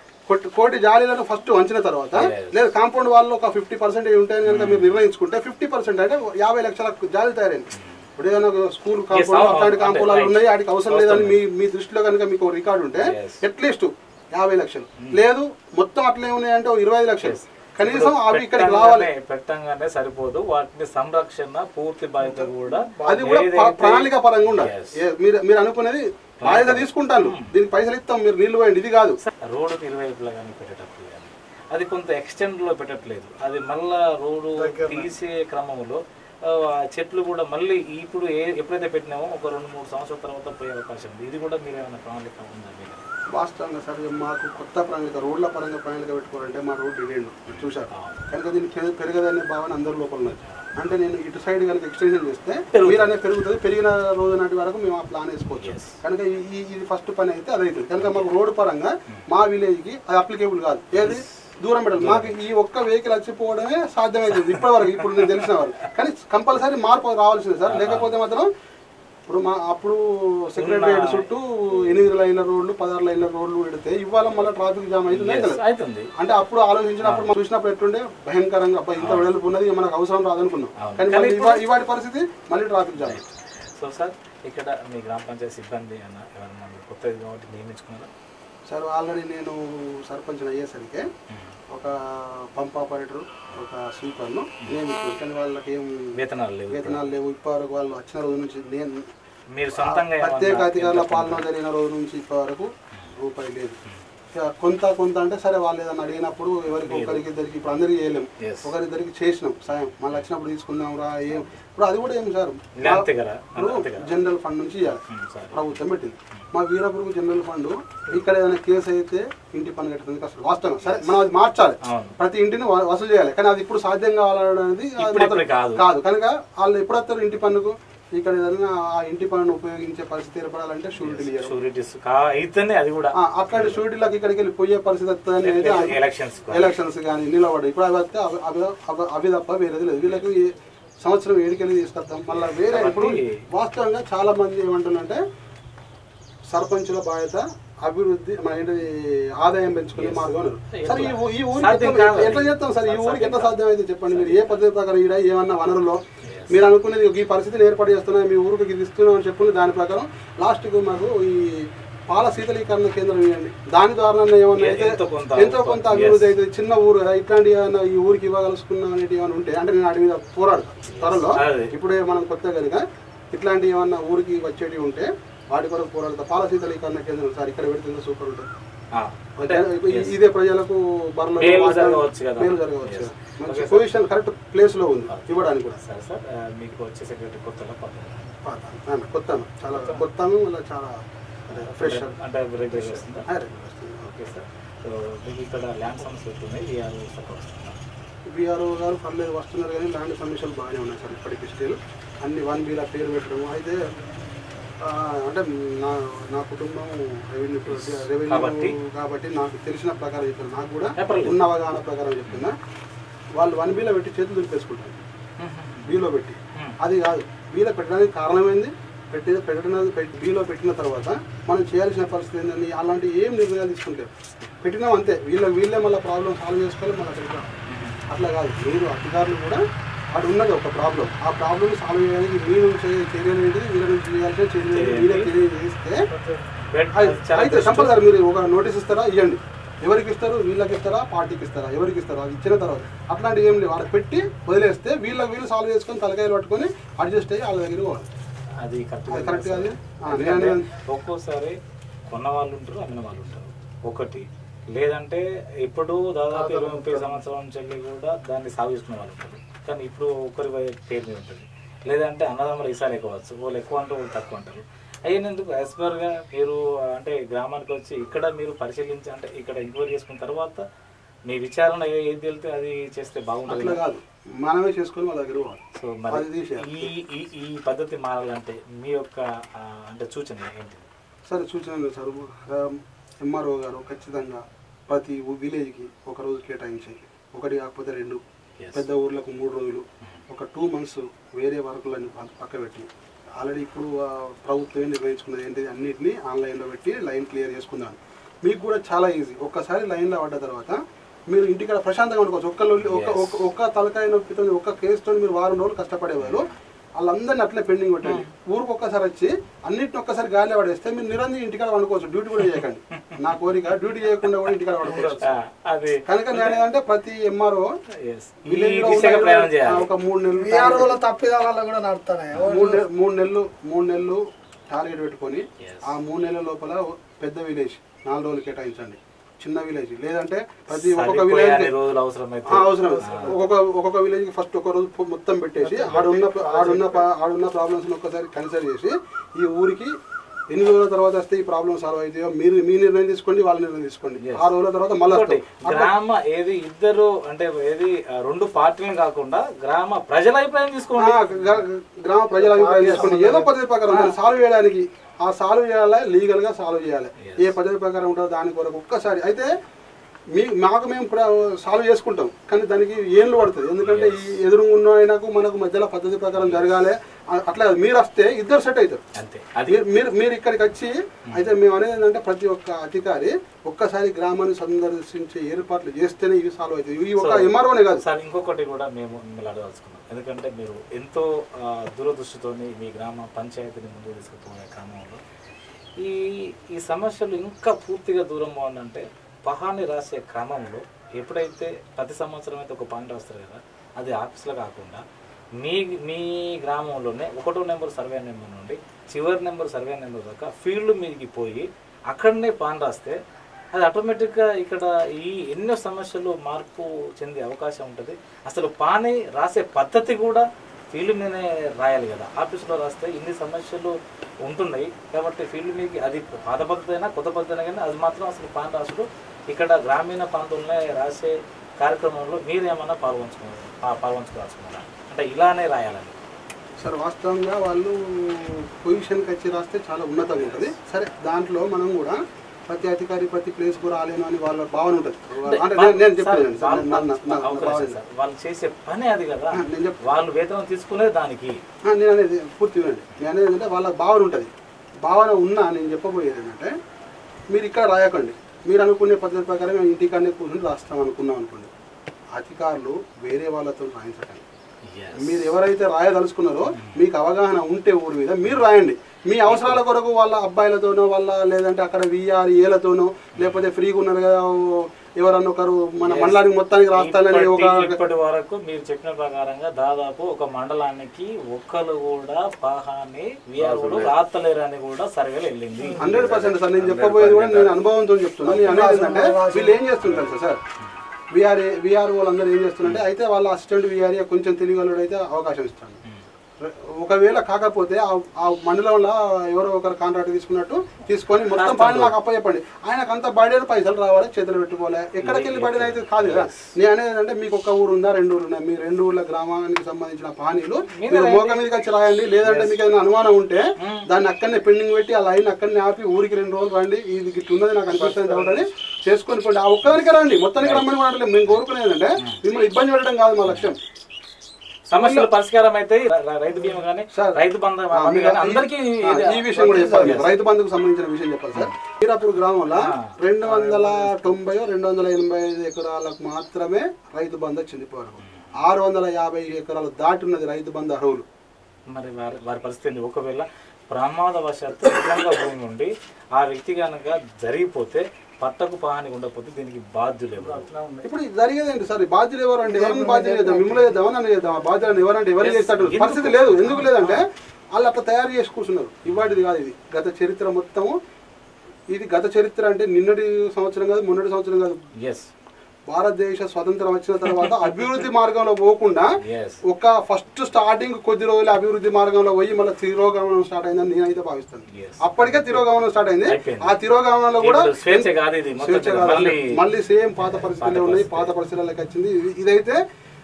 కోటి జాలీలను ఫస్ట్ వంచిన తర్వాత, లేదా కాంపౌండ్ వాళ్ళు ఒక ఫిఫ్టీ పర్సెంట్ ఉంటాయని కనుక మీరు నిర్ణయించుకుంటే ఫిఫ్టీ పర్సెంట్ అంటే యాభై లక్షల జాలీలు తయారైంది. ఇప్పుడు ఏదైనా స్కూల్ కాంపౌండ్ అట్లాంటి కాంపౌండ్లు ఉన్నాయి, వాటికి అవసరం లేదని మీ మీ దృష్టిలో కనుక మీకు రికార్డు ఉంటే అట్లీస్ట్ యాభై లక్షలు, లేదు మొత్తం అట్లే ఉన్నాయంటే ఇరవై ఐదు లక్షలు కనీసం అవి ఇక్కడికి రావాలి. పెట్టంగానే సరిపోదు, వాటిని సంరక్షణ పూర్తి బాధ్యత కూడా అది కూడా ప్రణాళిక పరంగా ఉండాలి. మీరు మీరు అనుకునేది బాధ్యత తీసుకుంటాను, దీనికి పైసలు ఇస్తాం, మీరు నీళ్లు పోయండి, ఇది కాదు. రోడ్డుకి ఇరువైపులా కానీ పెట్టేటప్పుడు కానీ అది కొంత ఎక్స్టెండ్ లో పెట్టట్లేదు, అది మళ్ళా రోడ్డు తీసే క్రమంలో చెట్లు కూడా మళ్ళీ ఇప్పుడు ఏ ఎప్పుడైతే పెట్టినామో ఒక రెండు మూడు సంవత్సరాల తర్వాత పోయే అవకాశం ఉంది. ఇది కూడా మీరు ఏమైనా ప్రణాళిక ఉందా? వాస్తవంగా సార్ మాకు కొత్త ప్రణాళిక రోడ్ల పరంగా ప్రణాళిక పెట్టుకోవాలంటే మా రోడ్డు ఇదేండు చూసారు కనుక దీన్ని పెరగదనే భావన అందరి లోపల ఉన్నది. అంటే నేను ఇటు సైడ్ కనుక ఎక్స్టెన్షన్ చేస్తే మీరు అనేది పెరుగుతుంది, పెరిగిన రోజు నాటి వరకు మేము ఆ ప్లాన్ వేసుకోవచ్చు. కనుక ఈ ఇది ఫస్ట్ పని అయితే అది అవుతుంది. కనుక మాకు రోడ్డు పరంగా మా విలేజ్కి అది అప్లికేబుల్ కాదు, ఏది దూరం పెట్టాలి. మాకు ఈ ఒక్క వెహికల్ వచ్చిపోవడమే సాధ్యమవుతుంది ఇప్పటి వరకు, ఇప్పుడు నేను తెలిసిన వారు. కానీ కంపల్సరీ మార్పు రావాల్సింది సార్, లేకపోతే మాత్రం ఇప్పుడు మా అప్పుడు సెక్రటరియట్ చుట్టూ ఎనిమిది లైన్ల రోడ్లు పదహారు లైన్ల రోడ్లు పెడితే ఇవాళ మళ్ళీ ట్రాఫిక్ జామ్ అవుతుంది. అంటే అప్పుడు ఆలోచించినప్పుడు మనం చూసినప్పుడు ఎట్లుండే భయంకరంగా అబ్బాయి ఇంత వెడల్పు ఉన్నది మనకు అవసరం రాదనుకున్నాం, కానీ ఇవాటి పరిస్థితి మళ్ళీ ట్రాఫిక్ జామ్. సో సార్ ఇక్కడ మీ గ్రామ పంచాయతీ సిబ్బంది అన్న ఎవరన్నా కొత్తది కాబట్టి నియమించుకున్నారా? సార్ ఆల్రెడీ నేను సర్పంచ్ అయ్యేసరికి ఒక పంప్ ఆపరేటర్ ఒక స్వీపర్ను నియమించాను. కానీ వాళ్ళకి ఏం వేతనాలు లేవు వేతనాలు లేవు ఇప్పటివరకు. వాళ్ళు వచ్చిన రోజు నుంచి నేను మీరు సొంతంగా ప్రత్యేక అధికారుల పాలన జరిగిన రోజు నుంచి ఇప్పటివరకు రూపాయి లేదు. కొంత కొంత అంటే సరే వాళ్ళు ఏదన్నా అడిగినప్పుడు ఎవరికి ఒకరికి ఇద్దరికి ఇప్పుడు అందరికీ చేయలేము, ఒకరిద్దరికి చేసినాం సాయం, మళ్ళీ వచ్చినప్పుడు తీసుకుందాం రా ఏం. ఇప్పుడు అది కూడా ఏం సార్ జనరల్ ఫండ్ నుంచి ఇవ్వాలి, ప్రభుత్వం పెట్టింది. మా వీరాపూర్ జనరల్ ఫండ్ ఇక్కడ ఏదైనా కేసు అయితే ఇంటి పన్ను కట్టుతుంది అసలు వాస్తవం. సరే మనం అది మార్చాలి, ప్రతి ఇంటిని వసూలు చేయాలి. కానీ అది ఇప్పుడు సాధ్యం కావాలనేది కాదు. కనుక వాళ్ళు ఎప్పుడు వస్తారు ఇంటి పన్నుకు? ఇక్కడ ఏదైనా ఆ ఇంటి పన్నును ఉపయోగించే పరిస్థితి ఏర్పడాలంటే షూరిటీ అట్లాంటి షూరిటీలకు ఇక్కడికి వెళ్ళి పోయే పరిస్థితి వస్తుంది. ఎలక్షన్స్ కానీ నిలబడి ఇప్పుడు అవి వస్తే అవి అవి తప్ప వేరేది లేదు. వీళ్ళకి సంవత్సరం ఏడుకెళ్ళి తీసుకొస్తాం మళ్ళీ వేరే. ఇప్పుడు వాస్తవంగా చాలా మంది ఏమంటున్నారంటే సర్పంచుల బాధ్యత అభివృద్ధి ఏంటి ఆదాయం పెంచుకునే మార్గం అన్నారు. సార్ ఈ ఈ ఊరికి ఎట్లా చేస్తాం సార్? ఈ ఊరికి ఎట్లా సాధ్యం అయితే చెప్పండి. మీరు ఏ పద్ధతి ప్రకారం ఈడ ఏమన్నా వనరులో మీరు అనుకునేది ఈ పరిస్థితిని ఏర్పాటు చేస్తున్నాయి, మీ ఊరికి ఇది ఇస్తున్నాం అని చెప్పుకుని దాని ప్రకారం లాస్ట్కు మాకు ఈ పాల శీతలీకరణ కేంద్రం ఇవ్వండి. దాని ద్వారా ఏమన్నా అయితే ఎంతో కొంత అభివృద్ధి అయితే చిన్న ఊరు కదా, ఇట్లాంటి ఏమైనా ఈ ఊరికి ఇవ్వగలుసుకున్నాం అనేవి ఏమైనా ఉంటే అంటే నేను వాటి మీద పోరాడతాను త్వరలో. ఇప్పుడే మనం కొత్త కనుక ఇట్లాంటి ఏమన్నా ఊరికి వచ్చేటివి ఉంటే వాటి కొరకు పోరాడతా. పాల శీతలీకరణ కేంద్రం సార్ ఇక్కడ పెడుతుందో సూపర్ ఉంటుంది. ఇదే ప్రజలకు బర్రెలు మేలు జరగవచ్చు. మంచి పొజిషన్ కరెక్ట్ ప్లేస్ లో ఉంది ఇవ్వడానికి కూడా. కొత్త చాలా కొత్త చాలా ఫ్రెష్ అంటే ఓకే సార్. సో మీకు ఇక్కడ ల్యాండ్ సమస్య వస్తుంది, విఆర్ఓ గారు పర్లేదు వస్తున్నారు కానీ ల్యాండ్ సమస్యలు బాగానే ఉన్నాయి సార్ ఇప్పటికి స్టిల్. అన్ని వన్ బీలా పేరు పెట్టడము అయితే అంటే నా నా కుటుంబం రెవెన్యూ రెవెన్యూ కాబట్టి నాకు తెలిసిన ప్రకారం చెప్తున్నా, నాకు కూడా ఉన్న అవగాహన ప్రకారం చెప్తున్నా. వాళ్ళు వన్ బీలో పెట్టి చేతులు దులిపేసుకుంటారు బీలో పెట్టి. అది కాదు, బీలో పెట్టడానికి కారణమైంది పెట్టి పెట్టిన బీలో పెట్టిన తర్వాత మనం చేయాల్సిన పరిస్థితి ఏంటని అలాంటి ఏం నిర్ణయాలు తీసుకుంటారు. పెట్టినాం అంతే, వీళ్ళ వీళ్ళే మళ్ళీ ప్రాబ్లం సాల్వ్ చేసుకోవాలి మళ్ళీ పెట్టాం. అట్లా కాదు, మీరు అధికారులు కూడా అక్కడ ఉన్నది ఒక ప్రాబ్లం, ఆ ప్రాబ్లమ్ సాల్వ్ చేయడానికి మీరు చర్యలు ఏంటిది వీళ్ళ నుంచి చేయాల్సిన చర్యలు మీరే తెలియజేస్తే అయితే సంపద మీరు ఒక నోటీస్ ఇస్తారా ఇవ్వండి. ఎవరికి ఇస్తారు, వీళ్ళకి ఇస్తారా పార్టీకి ఇస్తారా, ఎవరికి ఇస్తారా అది ఇచ్చిన తర్వాత అట్లాంటివి ఏం లేవు. వాళ్ళకి పెట్టి వదిలేస్తే వీళ్ళ వీళ్ళు సాల్వ్ చేసుకొని తలకాయలు పట్టుకొని అడ్జస్ట్ అయ్యి వాళ్ళ దగ్గర పోవాలి. అది కరెక్ట్ కాదు. ఒక్కోసారి కొన్న వాళ్ళు ఉంటారు, అమ్మిన వాళ్ళు ఉంటారు ఒకటి, లేదంటే ఇప్పుడు దాదాపు ఇరవై ముప్పై సంవత్సరాల నుంచి కూడా దాన్ని సాగు చేసుకునే వాళ్ళు ఉంటారు. కానీ ఇప్పుడు ఒకరి పేరు మీద ఉంటుంది, లేదంటే అన్నదమ్ములు ఈసారి ఎక్కువచ్చు, వాళ్ళు ఎక్కువ అంటారు వాళ్ళు తక్కువ అంటారు. అయినందుకు యాస్పర్గా మీరు అంటే గ్రామానికి వచ్చి ఇక్కడ మీరు పరిశీలించి అంటే ఇక్కడ ఎంక్వైరీ చేసుకున్న తర్వాత మీ విచారణ ఏది వెళ్తే అది చేస్తే బాగుంటుంది కాదు, మనమే చేసుకొని వాళ్ళ దగ్గర. సో మరి ఈ ఈ ఈ పద్ధతి మారాలంటే మీ యొక్క అంటే సూచన ఏంటి సార్? సూచన సార్ ఎంఆర్ఓ గారు ఖచ్చితంగా ప్రతి విలేజ్కి ఒక రోజు కేటాయించి, ఒకటి కాకపోతే రెండు, పెద్ద ఊర్లకు మూడు రోజులు, ఒక టూ మంత్స్ వేరే వర్కులను పక్క పెట్టి ఆల్రెడీ ఇప్పుడు ప్రభుత్వం నిర్వహించుకున్నది ఏంటిది అన్నింటినీ ఆన్లైన్లో పెట్టి లైన్ క్లియర్ చేసుకుందాం. మీకు కూడా చాలా ఈజీ. ఒక్కసారి లైన్లో పడ్డ తర్వాత మీరు ఇంటికాడ ప్రశాంతంగా అనుకోవచ్చు. ఒక్క ఒక్క ఒక్క తలకాయ నొప్పితో ఒక్క కేసుతో మీరు వారం రోజులు కష్టపడేవారు, వాళ్ళందరినీ అట్లే పెండింగ్ పెట్టండి. ఊరికి ఒక్కసారి వచ్చి అన్నింటిని ఒక్కసారి గాలి పడేస్తే మీరు నిరంజన్ ఇంటికాడ వండుకోవచ్చు. డ్యూటీ కూడా చేయకండి, నా కోరిక డ్యూటీ చేయకుండా కూడా ఇంటికాడ వండుకోవచ్చు. కనుక నేనేదంటే ప్రతి ఎంఆర్ఓ ఒక మూడు నెలలు తప్పిదాలలో కూడా నడుతున్నాయి. మూడు మూడు నెలలు మూడు నెలలు టార్గెట్ పెట్టుకొని ఆ మూడు నెలల లోపల పెద్ద విలేజ్ నాలుగు రోజులు కేటాయించండి, చిన్న విలేజ్ లేదంటే ప్రతి ఒక్కొక్క విలేజ్ అవసరం ఒక్కొక్క ఒక్కొక్క విలేజ్ కి ఫస్ట్ ఒక రోజు మొత్తం పెట్టేసి ఆడున్న ఆడున్న ఆడున్న ప్రాబ్లమ్స్ ఒక్కసారి కన్సిడర్ చేసి ఈ ఊరికి ఎన్ని రోజుల తర్వాత వస్తే ఈ ప్రాబ్లమ్ సాల్వ్ అవుతాయో మీరు మీ నిర్ణయం తీసుకోండి, వాళ్ళ నిర్ణయం తీసుకోండి. ఆ రోజుల తర్వాత మళ్ళీ గ్రామ ఏది ఇద్దరు అంటే ఏది రెండు పార్టీలు కాకుండా గ్రామ ప్రజల అభిప్రాయం తీసుకోండి, గ్రామ ప్రజల అభిప్రాయం తీసుకోండి. ఏదో పద్ధతి ప్రకారం సాల్వ్ చేయడానికి ఆ సాల్వ్ చేయాలి, లీగల్గా సాల్వ్ చేయాలి. ఏ పద్ధతి ప్రకారం ఉంటుందో దాని కొరకు ఒక్కసారి అయితే మీ మాకు మేము సాల్వ్ చేసుకుంటాం, కానీ దానికి ఏళ్ళు పడుతుంది. ఎందుకంటే ఈ ఎదురుగున్న ఆయనకు మనకు మధ్యలో పద్ధతి ప్రకారం జరగాలి. అట్లా మీరు వస్తే ఇద్దరు సెట్ అవుతారు. మీరు మీరు ఇక్కడికి వచ్చి అయితే మేము అనేది ఏంటంటే ప్రతి ఒక్క అధికారి ఒక్కసారి గ్రామాన్ని సందర్శించే ఏర్పాట్లు చేస్తేనే ఇవి సాల్వ్ అవుతాయి. ఇవి ఒక ఎంఆర్ఓనే కాదు సార్. ఇంకొకటి కూడా మేము మిమ్మల్ని అడగాల్సుకున్నాం, ఎందుకంటే మీరు ఎంతో దూరదృష్టితో మీ గ్రామ పంచాయతీని ముందుకు తీసుకుపోయే క్రమంలో ఈ ఈ సమస్యలు ఇంకా పూర్తిగా దూరం బాగుందంటే పహాన్ని రాసే క్రమంలో ఎప్పుడైతే ప్రతి సంవత్సరం అయితే ఒక పాయింట్ వస్తారు కదా, అది ఆఫీస్లో కాకుండా మీ మీ గ్రామంలోనే ఒకటో నెంబర్ సర్వే నెంబర్ నుండి చివరి నెంబర్ సర్వే నెంబర్ దాకా ఫీల్డ్ మీదకి పోయి అక్కడనే పాన్ రాస్తే అది ఆటోమేటిక్గా ఇక్కడ ఈ ఎన్నో సమస్యలు మార్పు చెందే అవకాశం ఉంటుంది. అసలు పాని రాసే పద్ధతి కూడా ఫీల్డ్ మీదనే రాయాలి కదా, ఆఫీస్లో రాస్తే ఇన్ని సమస్యలు ఉంటున్నాయి. కాబట్టి ఫీల్డ్ మీదకి అది పాత పద్ధతి అయినా కొత్త పద్ధతి అయినా కానీ అది మాత్రం అసలు పాన్ రాసుడు ఇక్కడ గ్రామీణ ప్రాంతంలో రాసే కార్యక్రమంలో మీరు ఏమన్నా పాల్గొంచుకున్నారు పాల్గొంచుకోవాల్సుకున్నారా అంటే ఇలానే రాయాలని? సార్ వాస్తవంగా వాళ్ళు పొజిషన్కి వచ్చి రాస్తే చాలా ఉన్నతంగా ఉంటుంది. సరే దాంట్లో మనం కూడా ప్రతి అధికారి ప్రతి ప్లేస్ కూడా రాలేను అని వాళ్ళ భావన ఉంటుంది. అంటే నేను చెప్పాను వాళ్ళు చేసే పని అది కదా, వాళ్ళు వేతనం తీసుకునే దానికి నేను అనేది పూర్తి వినండి. నేను అనేది ఏంటంటే వాళ్ళ భావన ఉంటుంది. భావన ఉన్నా నేను చెప్పబోయేది ఏంటంటే మీరు ఇక్కడ రాయకండి, మీరు అనుకునే పద్ధతి ప్రకారం ఇంటికాడనే కూర్చొని రాస్తాం అనుకున్నాం అనుకోండి. అధికారులు వేరే వాళ్ళతో రాయించకండి. మీరు ఎవరైతే రాయదలుచుకున్నారో మీకు అవగాహన ఉంటే ఊరి మీద మీరు రాయండి. మీ అవసరాల కొరకు వాళ్ళ అబ్బాయిలతోనో వాళ్ళ లేదంటే అక్కడ విఆర్ ఏలతోనో లేకపోతే ఫ్రీగా ఉన్నారు కదా ఎవరన్నా ఒకరు మన మండలానికి మొత్తానికి రాస్తానని ఒక ఇప్పటి వరకు మీరు చెప్పిన ప్రకారంగా దాదాపు ఒక మండలానికి ఒక్కరు కూడా పహాని విఆర్ఓలు రాస్తలేరని కూడా సర్వేలు వెళ్ళింది. Hundred percent sir. నేను చెప్పబోయేది కూడా నేను అనుభవంతో చెప్తున్నాను. నేను అనేది ఏంటంటే వీళ్ళు ఏం చేస్తుంటారు సార్, విఆర్ఏ విఆర్ఓ వాళ్ళందరూ ఏం చేస్తున్నారంటే అయితే వాళ్ళ అసిస్టెంట్ విఆర్ఏ కొంచెం తెలియగలడు అయితే అవకాశం ఇస్తాను. ఒకవేళ కాకపోతే ఆ మండలంలో ఎవరో ఒకరు కాంట్రాక్ట్ తీసుకున్నట్టు తీసుకొని మొత్తం పని నాకు అప్పచెప్పండి. ఆయనకు అంత బడిన పైసలు రావాలి, చేతులు పెట్టుకోవాలి. ఎక్కడికి వెళ్ళి బడిన అయితే కాదు కదా. నేను అనేది అంటే మీకు ఒక ఊరు ఉందా, రెండు ఊరు ఉన్నాయి, మీ రెండు ఊర్ల గ్రామానికి సంబంధించిన పానీలు మీరు మోక మీదకి వచ్చి రాయండి. లేదంటే మీకు ఏదైనా అనుమానం ఉంటే దాన్ని అక్కడనే పెండింగ్ పెట్టి ఆ లైన్ అక్కడనే ఆపి ఊరికి రెండు రోజులు రండి, ఇది గిట్ల ఉన్నది నాకు అనిపిస్తుంది డౌట్ అని చేసుకొని పోండి. ఆ ఒక్కదానికి రండి, మొత్తానికి రమ్మని కూడా మేము కోరుకునేది ఏంటంటే మిమ్మల్ని ఇబ్బంది పెట్టడం కాదు మా లక్ష్యం. సమస్యలు పరిష్కారం అయితే రైతు బీమా కానీ రైతు బంధు అందరికీ ఈ విషయం కూడా చెప్పాలి. రైతు బంధుకు సంబంధించిన విషయం చెప్పాలి సార్. వీరాపూర్ గ్రామంలో రెండు వందల తొంభై రెండు వందల ఎనభై ఐదు ఎకరాలకు మాత్రమే రైతు బంధు వచ్చింది. వరకు ఆరు వందల యాభై ఎకరాలు దాటి ఉన్నది రైతు బంధు అర్హులు. మరి వారి వారి పరిస్థితి ఒకవేళ ప్రమాదవశాత్తు నిజంగా భూమి ఉండి ఆ వ్యక్తి కనుక జరిగిపోతే పట్టకు పహాని ఉండకపోతే దీనికి బాధ్యులు ఎవరు? ఇప్పుడు జరిగేది ఏంటి సార్, బాధ్యులు ఎవరు అంటే ఎవరిని బాధ్యులు చేద్దాం, మిమ్మల్ని చేద్దాం అని చేద్దాం. బాధ్యులను ఎవరంటే ఎవరు చేస్తాడు పరిస్థితి లేదు. ఎందుకు లేదంటే వాళ్ళు అట్లా తయారు చేసి కూర్చున్నారు. ఇవాటిది కాదు, ఇది గత చరిత్ర మొత్తము. ఇది గత చరిత్ర అంటే నిన్నటి సంవత్సరం కాదు, మొన్నటి సంవత్సరం కాదు. భారతదేశ స్వతంత్రం వచ్చిన తర్వాత అభివృద్ధి మార్గంలో పోకుండా ఒక ఫస్ట్ స్టార్టింగ్ కొద్ది రోజులు అభివృద్ధి మార్గంలో పోయి మళ్ళీ తిరోగమనం స్టార్ట్ అయిందని నేనైతే భావిస్తాను. అప్పటికే తిరోగమనం స్టార్ట్ అయింది. ఆ తిరోగమనంలో కూడా మళ్ళీ సేమ్ పాత పరిస్థితులు ఉన్నాయి, పాత పరిస్థితుల్లోకి వచ్చింది. ఇదైతే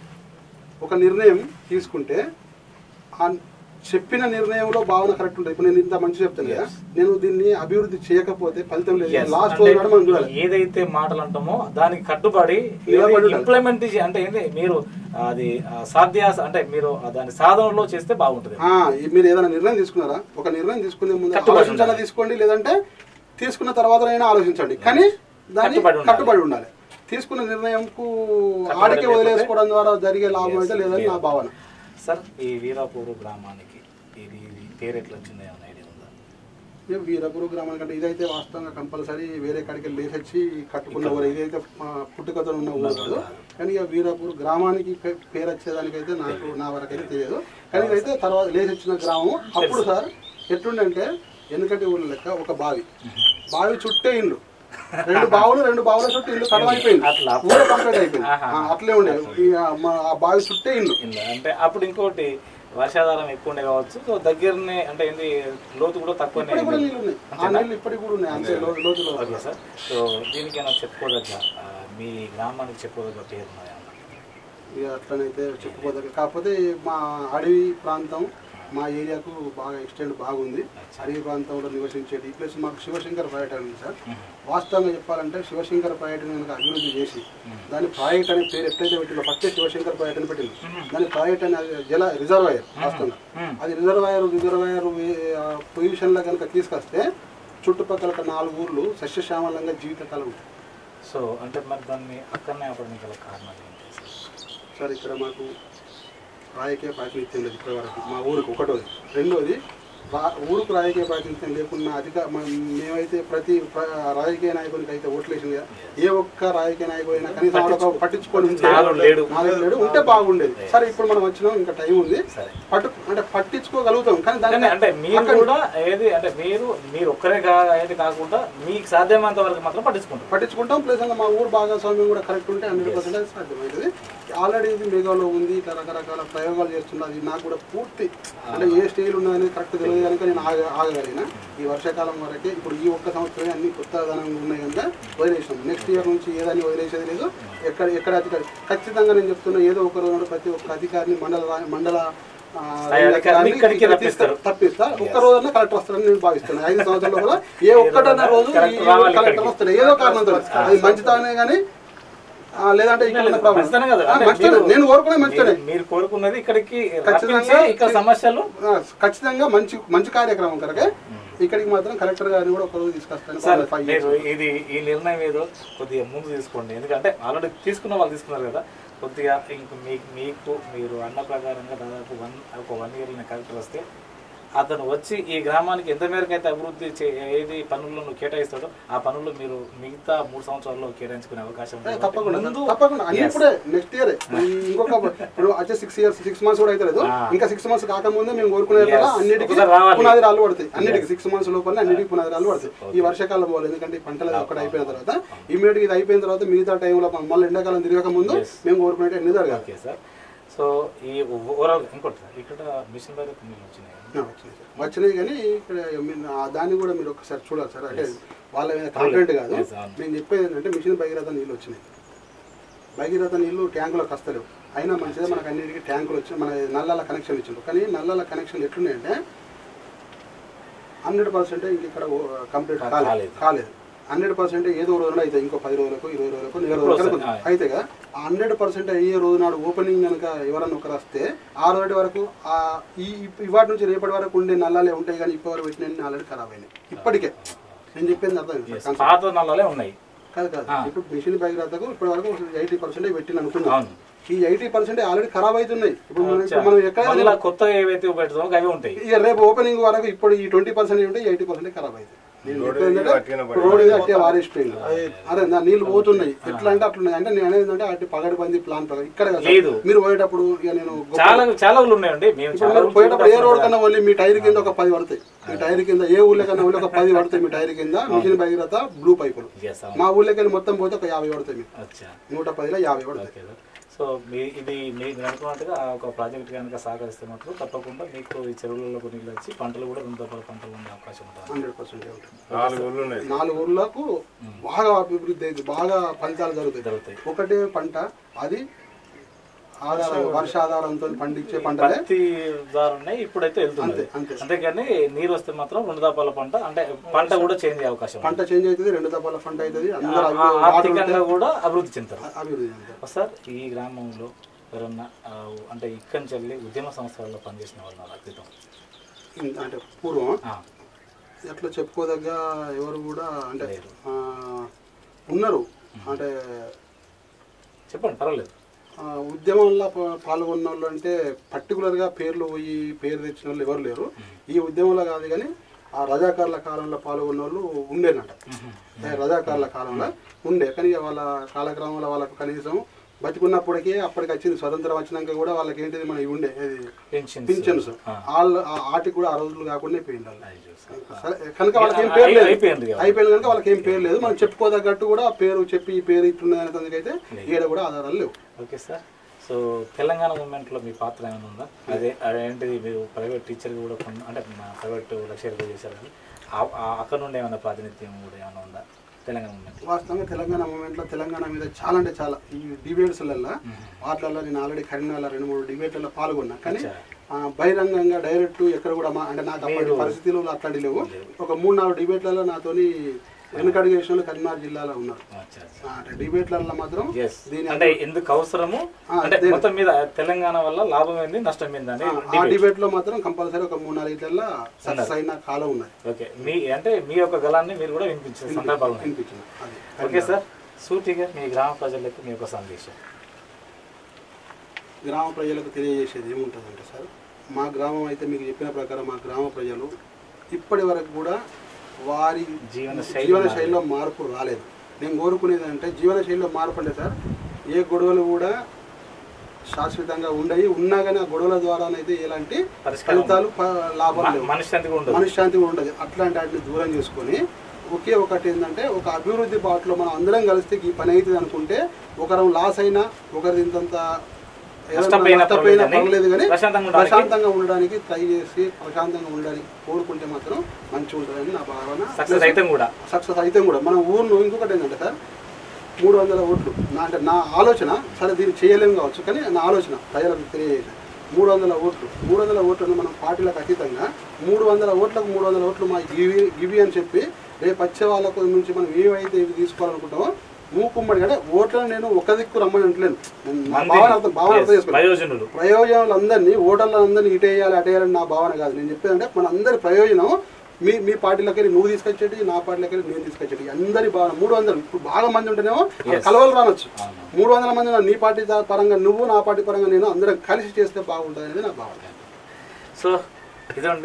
ఒక నిర్ణయం తీసుకుంటే ఆ చెప్పిన నిర్ణయంలో భావన కరెక్ట్ ఉంటుంది. ఇప్పుడు నేను ఇంత మంచి చెప్తాను కదా, నేను దీన్ని అభివృద్ధి చేయకపోతే ఫలితం లేదు. లాస్ట్ రోజు మనం చూడాలి. ఏదైతే మాటలు అంటామో దానికి కట్టుబడి ఇంప్లిమెంట్ అంటే ఏంటి మీరు అది సాధ్య అంటే మీరు దాని సాధనలో చేస్తే బాగుంటుంది. మీరు ఏదైనా నిర్ణయం తీసుకున్నారా, ఒక నిర్ణయం తీసుకునే ముందు ఆలోచించాలా తీసుకోండి, లేదంటే తీసుకున్న తర్వాత అయినా ఆలోచించండి, కానీ దాన్ని కట్టుబడి ఉండాలి. తీసుకున్న నిర్ణయంకు ఆడికి వదిలేసుకోవడం ద్వారా జరిగే లాభం అయితే లేదని నా భావన. సార్, ఈ వీరాపూర్ గ్రామానికి ఇది పేరు ఎట్లా వచ్చింది అన్న ఐడియా ఉందా? వీరాపూర్ గ్రామానికి అంటే ఇదైతే వాస్తవంగా కంపల్సరీ వేరే కాడికి లేసొచ్చి కట్టుకున్న ఊరు, ఇదైతే పుట్టుకతో ఉన్న ఊరు కాదు. కానీ ఇక వీరాపూర్ గ్రామానికి పేరు వచ్చేదానికైతే నాకు నా వరకు అయితే తెలియదు. కానీ ఇదైతే తర్వాత లేసొచ్చిన గ్రామం. అప్పుడు సార్ ఎట్లుండంటే వెనుకటి ఊళ్ళ లెక్క ఒక బావి, బావి చుట్టే ఇండ్లు, రెండు బావులు రెండు బావుల చుట్టూ ఇల్లు కడవైపోయింది, ఊరే కంప్లీట్ అయిపోయింది. అట్లే ఉండే ఆ బావి చుట్టే ఇల్లు. అంటే అప్పుడు ఇంకోటి వర్షాధారం ఎక్కువ ఉండే కావచ్చు, సో దగ్గరనే అంటే ఏంటి లోతు కూడా తక్కువ ఇప్పటికి కూడా ఉన్నాయి అంతే లోతులో. ఓకే సార్, సో దీనికైనా చెప్పుకోదగ్గ మీ గ్రామానికి చెప్పుకోదగ్గ పేరు ఉన్నాయా? ఇక అట్లనైతే చెప్పుకోదగ్గ, కాకపోతే మా అడవి ప్రాంతం మా ఏరియాకు బాగా ఎక్స్టెండ్ బాగుంది. అడవి ప్రాంతంలో నివసించేది. ఈ ప్లేస్ మాకు శివశంకర్ ప్రాజెక్ట్ ఉంది సార్. వాస్తవంగా చెప్పాలంటే శివశంకర్ ప్రాజెక్ట్ కనుక అభివృద్ధి చేసి దాని ప్రాజెక్ట్ అనే పేరు ఎట్లయితే పెట్టిందో ఫస్ట్ శివశంకర్ ప్రాజెక్ట్ అని పెట్టింది. దాని ప్రాజెక్ట్ అనే జల రిజర్వాయర్, వాస్తవంగా అది రిజర్వాయర్ రిజర్వాయర్ పొజిషన్లో కనుక తీసుకొస్తే చుట్టుపక్కల నాలుగు ఊర్లు సస్యశ్యామలంగా జీవితకాలం ఉంటాయి. సో అంటే మరి దాన్ని అక్కడనే అవ్వడానికి గల కారణాలు ఏంటి సార్? ఇక్కడ మాకు రాజకీయ ప్రాతినిధ్యం లేదు ఇప్పటి వరకు మా ఊరికి. ఒకటోది. రెండోది, ఊరుకు రాజకీయ ప్రాతినిధ్యం లేకున్నా అధిక మేమైతే ప్రతి రాజకీయ నాయకునికి అయితే ఓట్లేసింది కదా, ఏ ఒక్క రాజకీయ నాయకుడు అయినా కనీసం పట్టించుకొని లేడు ఉంటే బాగుండేది. సరే, ఇప్పుడు మనం వచ్చినాం, ఇంకా టైం ఉంది, పట్టు అంటే పట్టించుకోగలుగుతాం. కానీ దాన్ని అంటే మీరు కూడా ఏది అంటే మీరు మీరు ఒక్కరే ఏది కాకుండా మీకు సాధ్యమైనంత వరకు మాత్రం పట్టించుకుంటాం పట్టించుకుంటాం ప్లస్ మా ఊరు భాగస్వామ్యం కూడా కరెక్ట్ ఉంటే హండ్రెడ్ పర్సెంట్ సాధ్యమవుతుంది. ఆల్రెడీ ఇది మెగాలో ఉంది, ఇట్లా రకరకాల ప్రయోగాలు చేస్తున్నది. నాకు కూడా పూర్తి అంటే ఏ స్టేజ్ ఉన్నదని కరెక్ట్ తెలియదు కనుక నేను ఆగ ఆగగలిగిన ఈ వర్షాకాలం వరకే. ఇప్పుడు ఈ ఒక్క సంవత్సరమే అన్ని కొత్త ధనంగా ఉన్నాయి కనుక వదిలేసాం. నెక్స్ట్ ఇయర్ నుంచి ఏదాన్ని వదిలేసేది లేదు. ఎక్కడ ఎక్కడ అధికారి ఖచ్చితంగా నేను చెప్తున్నా, ఏదో ఒక రోజు ప్రతి ఒక్క అధికారిని మండల మండల తప్పిస్తా. ఒక్క రోజన్నా కలెక్టర్ వస్తారని నేను భావిస్తున్నాను. ఐదు సంవత్సరాల కూడా ఏ ఒక్కటన్నా రోజు కలెక్టర్ వస్తాడు ఏదో కారణంతో. అది మంచితనే కానీ లేదంటే నేను కోరుకునే మంచిగానే. మీరు కోరుకున్నది ఇక్కడికి ఖచ్చితంగా ఇక్కడ సమస్యలు ఖచ్చితంగా మంచి మంచి కార్యక్రమం కనుక ఇక్కడికి మాత్రం కలెక్టర్ గారిని కూడా ఒక రోజు తీసుకొస్తాను. ఇది ఈ నిర్ణయం ఏదో కొద్దిగా ముందు తీసుకోండి, ఎందుకంటే ఆల్రెడీ తీసుకున్న వాళ్ళు తీసుకున్నారు కదా. కొద్దిగా ఇంక మీకు మీకు మీరు అన్న ప్రకారంగా దాదాపు వన్ ఒక వన్ ఇయర్ కలెక్టర్ వస్తే అతను వచ్చి ఈ గ్రామానికి ఎంత మేరకు అయితే అభివృద్ధి ఏది పనులను కేటాయిస్తాడో ఆ పనులు మీరు మిగతా మూడు సంవత్సరాల్లో కేటాయించుకునే అవకాశం ఉంది. తప్పకుండా తప్పకుండా అన్ని ఇప్పుడే నెక్స్ట్ ఇయర్ ఇంకొక ఇప్పుడు వచ్చే సిక్స్ ఇయర్స్ సిక్స్ మంత్స్ కూడా అయితే ఇంకా సిక్స్ మంత్స్ కాకముందే మేము కోరుకునే అన్నిటికీ పునాది రాళ్ళు పడతాయి. అన్నిటికీ సిక్స్ మంత్స్ లోపల అన్నిటికీ పునాది రాళ్ళు పడతాయి. ఈ వర్షాకాలం పోవాలి, ఎందుకంటే ఈ పంటలు అక్కడ అయిపోయిన తర్వాత ఇమీడియట్ ఇది అయిపోయిన తర్వాత మిగతా టైంలో మళ్ళీ ఎండాకాలం తిరగక ముందు మేము కోరుకునేవి అన్ని జరగాలి సార్. సో ఈ ఓవరాల్ ఇంకోటి సార్ ఇక్కడ మిషన్ భగీరథ నీళ్ళు వచ్చినాయి వచ్చినాయి కానీ ఇక్కడ దాన్ని కూడా మీరు ఒకసారి చూడాలి సార్. అంటే వాళ్ళ మీద కంప్లైంట్ కాదు, నేను చెప్పేది ఏంటంటే మిషన్ భగీరథ నీళ్ళు వచ్చినాయి. భగీరథ నీళ్ళు ట్యాంకులకు వస్తలేవు, అయినా మంచిదే మనకు అన్నిటికీ ట్యాంకులు వచ్చి మన నల్లాల కనెక్షన్ ఇచ్చిండ్రు. కానీ నల్లాల కనెక్షన్ ఎట్లున్నాయంటే హండ్రెడ్ పర్సెంట్ ఇంక ఇక్కడ కంప్లీట్ కాలేదు కాలేదు హండ్రెడ్ పర్సెంట్ ఏదో రోజున అయితే ఇంకో పది రోజులకు ఇరవై రోజులకు నెల రోజులకు అయితే కదా ఆ హండ్రెడ్ పర్సెంట్ అయ్యే రోజు నాడు ఓపెనింగ్ కనుక ఎవరన్నా ఒకరు వస్తే ఆ రోజు వరకు ఆ ఈ ఇవాటి నుంచి రేపటి వరకు ఉండే నల్లాలే ఉంటాయి. కానీ ఇప్పటి వరకు పెట్టిన ఆల్రెడీ ఖరాబ్ అయినాయి. ఇప్పటికే నేను చెప్పేది అర్థం నల్లాలే ఉన్నాయి కాదు కాదు ఇప్పుడు మిషన్ భగీరథకు ఇప్పటి వరకు ఎయిటీ పర్సెంట్ పెట్టిన అనుకున్నాను. ఈ ఎయిటీ పర్సెంట్ ఆల్రెడీ ఖరాబ్ అవుతున్నాయి. ఇప్పుడు మనం ఎక్కడ కొత్త ఏవైతే పెడతామో అవి ఉంటాయి. ఇక రేపు ఓపెనింగ్ వరకు ఇప్పుడు ఈ ట్వంటీ పర్సెంట్ ఉంటాయి, ఎయిటీ పర్సెంట్ ఖరాబ్ అవుతాయి. రోడ్ అట్టే వారేసిపోయింది. అరే నా నీళ్ళు పోతున్నాయి ఎట్లా అంటే అట్లున్నాయి. అంటే నేను అనేది అంటే అటు పగడబంది ప్లాన్ ప్రకారం ఇక్కడ లేదు. మీరు పోయేటప్పుడు ఇక నేను చాలా చాలా ఊళ్ళు ఉన్నాయండి. పోయేటప్పుడు ఏ రోడ్ కన్నా వెళ్ళి మీ టైర్ కింద ఒక పది పడతాయి. మీ టైర్ కింద ఏ ఊళ్ళో కన్నా వెళ్ళి ఒక పది పడతాయి. మీ టైర్ కింద మిషన్ భగీరథ బ్లూ పైపులు. మా ఊళ్ళోకి వెళ్ళి మొత్తం పోతే ఒక యాభై పడతాయి. మీకు నూట పదిలో యాభై పడతాయి. సో మీ ఇది మీరు అనుకున్నట్టుగా ఒక ప్రాజెక్ట్ కనుక సహకరిస్తే మాత్రం తప్పకుండా మీకు ఈ చెరువులలో నీళ్ళు వచ్చి పంటలు కూడా రెండు రకాల పంటలు ఉండే అవకాశం ఉంటుంది. హండ్రెడ్ పర్సెంట్ ఉంటుంది. నాలుగు ఊళ్ళకు బాగా అభివృద్ధి అయితే బాగా ఫలితాలు జరుగుతాయి జరుగుతాయి ఒకటే పంట అది ఆధారం వర్షాధారంతో పండించే పంటలే ఇప్పుడైతే వెళ్తుంది. అంతేగాని నీరు వస్తే మాత్రం రెండు దపాల పంట అంటే పంట కూడా చేంజ్ అయ్యే అవకాశం పంట చేంజ్ అవుతుంది. రెండు దపాల పంట అవుతుంది. ఆర్థికంగా కూడా అభివృద్ధి చెందుతారు. అభివృద్ధి చెందుతారు సార్. ఈ గ్రామంలో ఎవరన్నా అంటే ఇక్కడి చెల్లి ఉద్యమ సంస్థలలో పనిచేసిన వాళ్ళు అద్భుతం అంటే పూర్వం ఎట్లా చెప్పుకోదగ్గ ఎవరు కూడా అంటే ఉన్నారు. అంటే చెప్పండి పర్వాలేదు. ఉద్యమంలో పాల్గొన్న వాళ్ళు అంటే పర్టికులర్గా పేర్లు పోయి పేరు తెచ్చిన వాళ్ళు ఎవరు లేరు. ఈ ఉద్యమంలో కాదు కానీ ఆ రజాకారుల కాలంలో పాల్గొన్న వాళ్ళు ఉండేనట. రజాకారుల కాలంలో ఉండే కానీ వాళ్ళ కాలక్రమంలో వాళ్ళకు కనీసం బతికున్నప్పటికీ అప్పటికి వచ్చింది స్వతంత్రం వచ్చినాక కూడా వాళ్ళకి ఏంటిది మన ఇవి ఉండే పింఛన్స్ వాళ్ళు ఆటికి కూడా ఆ రోజులు కాకుండా పోయింది కనుక వాళ్ళకి ఏం పేరు లేదు. అయిపోయింది కనుక వాళ్ళకి ఏం పేరు లేదు. మనం చెప్పుకోదగ్గట్టు కూడా ఆ పేరు చెప్పి ఈ పేరు ఇట్లున్నది అనేందుకైతే ఈడ కూడా ఆధారాలు లేవు. Okay sir. సో తెలంగాణ మూమెంట్లో మీ పాత్ర ఏమైనా ఉందా? అదే అదేంటిది మీరు ప్రైవేట్ టీచర్గా కూడా అంటే ప్రైవేట్ లెక్చర్గా చేశారు కానీ అక్కడ నుండి ఏమైనా ప్రాతినిధ్యం కూడా ఏమైనా ఉందా తెలంగాణ మూమెంట్? వాస్తవంగా తెలంగాణ మూమెంట్లో తెలంగాణ మీద చాలా అంటే చాలా ఈ డిబేట్స్లలో వాటిలలో నేను ఆల్రెడీ కరీంనగర్లో రెండు మూడు డిబేట్లలో పాల్గొన్నా. కానీ బహిరంగంగా డైరెక్ట్ ఎక్కడ కూడా మా అంటే నాకు అప్పటి పరిస్థితులు అట్లాంటి లేవు. ఒక మూడు నాలుగు డిబేట్లలో నాతోని వెనుకడుగు వేసిన కరీంనగర్ జిల్లాలో ఉన్నారు. అంటే డిబేట్లలో మాత్రం అంటే ఎందుకు అవసరము అంటే మొత్తం మీద తెలంగాణ వల్ల లాభం ఏంది నష్టం ఏంది ఆ డిబేట్ లో మాత్రం కంపల్సరీ ఒక మూడు నాలుగు ఇట్లా సక్సెస్ అయిన కాలం ఉన్నది. ఓకే మీ అంటే మీ యొక్క గలాన్ని మీరు కూడా వినిపించారు సందర్భాలు వినిపించింది. Okay sir. సూటిగా మీ గ్రామ ప్రజలకు మీ యొక్క సందేశం. గ్రామ ప్రజలకు తెలియజేసేది ఏముంటుందంటే సార్ మా గ్రామం అయితే మీకు చెప్పిన ప్రకారం మా గ్రామ ప్రజలు ఇప్పటి వరకు కూడా వారి జీవన జీవన శైలిలో మార్పు రాలేదు. నేను కోరుకునేది అంటే జీవన శైలిలో మార్పు అంటే సార్ ఏ గొడవలు కూడా శాశ్వతంగా ఉండయి ఉన్నా కానీ ఆ గొడవల ద్వారానైతే ఎలాంటి ఫలితాలు లాభం లేవు. మనశ్శాంతిగా ఉండదు. అట్లాంటి వాటిని దూరం చేసుకొని ఒకే ఒకటి ఏంటంటే ఒక అభివృద్ధి బాటలో మనం అందరం కలిస్తే ఈ పని అవుతుంది అనుకుంటే ఒకరు లాస్ అయినా ఒకరి ఇంతంత పర్లేదు కానీ ప్రశాంతంగా ఉండడానికి ట్రై చేసి ప్రశాంతంగా ఉండడానికి కోరుకుంటే మాత్రం మంచిగా ఉంటుందని నా భావన. సక్సెస్ అయితే కూడా సక్సెస్ అయితే కూడా మన ఊరిలో ఇంకొకటి ఏంటంటే సార్ మూడు వందల ఓట్లు నా అంటే నా ఆలోచన సరే దీన్ని చేయలేము కావచ్చు కానీ నా ఆలోచన ప్రజలకు తెలియజేసాను. మూడు వందల ఓట్లు మూడు వందల ఓట్లను మనం పార్టీలకు అతీతంగా మూడు వందల ఓట్లకు మూడు వందల ఓట్లు మా గివి గివి అని చెప్పి రేపు వచ్చే వాళ్ళకు నుంచి మనం ఏవైతే ఇవి తీసుకోవాలనుకుంటామో మూకుమ్మడి అంటే ఓట్లను నేను ఒక దిక్కు రమ్మని అంటలేను. భావన అర్థం భావన అర్థం చేసుకోవాలి. ప్రయోజనాలు అందరినీ ఓటర్లను అందరినీ ఇటేయాలి అటేయాలని నా భావన కాదు. నేను చెప్పేది అంటే మన అందరి ప్రయోజనం మీ మీ పార్టీలకి నువ్వు తీసుకొచ్చేటి నా పార్టీలకి నేను తీసుకొచ్చేటి అందరి భావన మూడు వందలు ఇప్పుడు బాగా మంది ఉంటేనేమో కలవలు రానొచ్చు. మూడు వందల మంది నీ పార్టీ పరంగా నువ్వు నా పార్టీ పరంగా నేను అందరం కలిసి చేస్తే బాగుంటుంది అనేది నా భావన. సో ఇదండి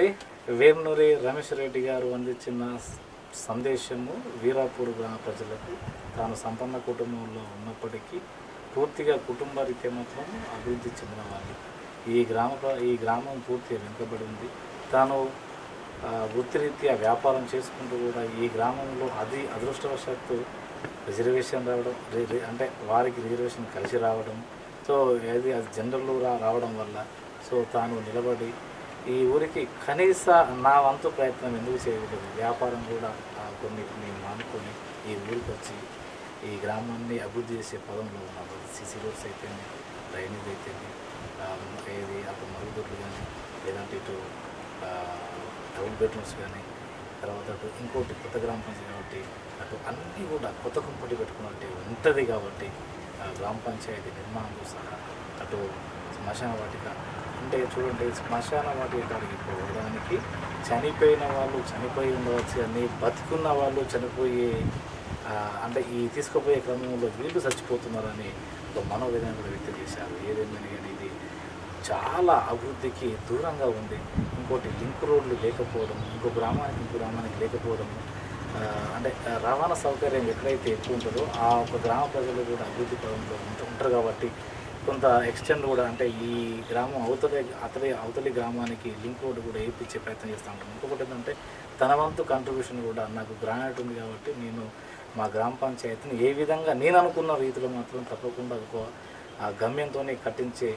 వేమనూరి రమేష్ రెడ్డి గారు అందించిన సందేశము వీరాపూర్ గ్రామ ప్రజలకు తాను సంపన్న కుటుంబంలో ఉన్నప్పటికీ పూర్తిగా కుటుంబ రీత్యా మాత్రం అభివృద్ధి చెందిన వాళ్ళు. ఈ గ్రామ ఈ గ్రామం పూర్తిగా వెనుకబడి ఉంది. తాను వృత్తిరీత్యా వ్యాపారం చేసుకుంటూ కూడా ఈ గ్రామంలో అది అదృష్టవశాత్తు రిజర్వేషన్ రావడం, అంటే వారికి రిజర్వేషన్ కలిసి రావడం, సో అది అది జనరల్ రా రావడం వల్ల సో తాను నిలబడి ఈ ఊరికి కనీస నా వంతు ప్రయత్నం ఎందుకు చేయకూడదు, వ్యాపారం కూడా కొన్నిటిని మానుకొని ఈ ఊరికి వచ్చి ఈ గ్రామాన్ని అభివృద్ధి చేసే పదంలో ఉన్నారు. సిసి రోడ్స్ అయితేనే, డ్రైనేజ్ అయితేనే, ఏది అటు మరుగుదొడ్లు కానీ, లేదంటే ఇటు డబుల్ బెడ్రూమ్స్ కానీ, తర్వాత అటు ఇంకోటి కొత్త గ్రామ పంచాయతీ కాబట్టి అటు అన్నీ కూడా కొత్త కుంపటి పెట్టుకున్నట్టు ఉంటుంది. కాబట్టి గ్రామ పంచాయతీ నిర్మాణంతో సహా అటు శ్మశాన వాటిక అంటే చూడండి, శ్మశాన వాటిక కాడికి పోవడానికి చనిపోయిన వాళ్ళు చనిపోయి ఉండవచ్చు అని, బతుకున్న వాళ్ళు చనిపోయి అంటే ఈ తీసుకుపోయే క్రమంలో వీళ్ళు చచ్చిపోతున్నారని ఒక మనోవేదన కూడా వ్యక్తం చేశారు. ఏదేమైనా కానీ ఇది చాలా అభివృద్ధికి దూరంగా ఉంది. ఇంకోటి లింక్ రోడ్లు లేకపోవడం, ఇంకో గ్రామానికి ఇంకో గ్రామానికి లేకపోవడం, అంటే రవాణా సౌకర్యం ఎక్కడైతే ఎక్కువ ఉంటుందో ఆ ఒక గ్రామ ప్రజలు కూడా అభివృద్ధి పదంలో ఉంటారు. కాబట్టి కొంత ఎక్స్టెండ్ కూడా అంటే ఈ గ్రామం అవతలి అతలి అవతలి గ్రామానికి లింక్ రోడ్డు కూడా వేయించే ప్రయత్నం చేస్తూ ఉంటాను. ఇంకొకటి ఏంటంటే తన వంతు కంట్రిబ్యూషన్ కూడా నాకు గ్రానైట్ ఉంది కాబట్టి నేను మా గ్రామ పంచాయతీని ఏ విధంగా నేను అనుకున్న రీతిలో మాత్రం తప్పకుండా ఒక గమ్యంతో కట్టించే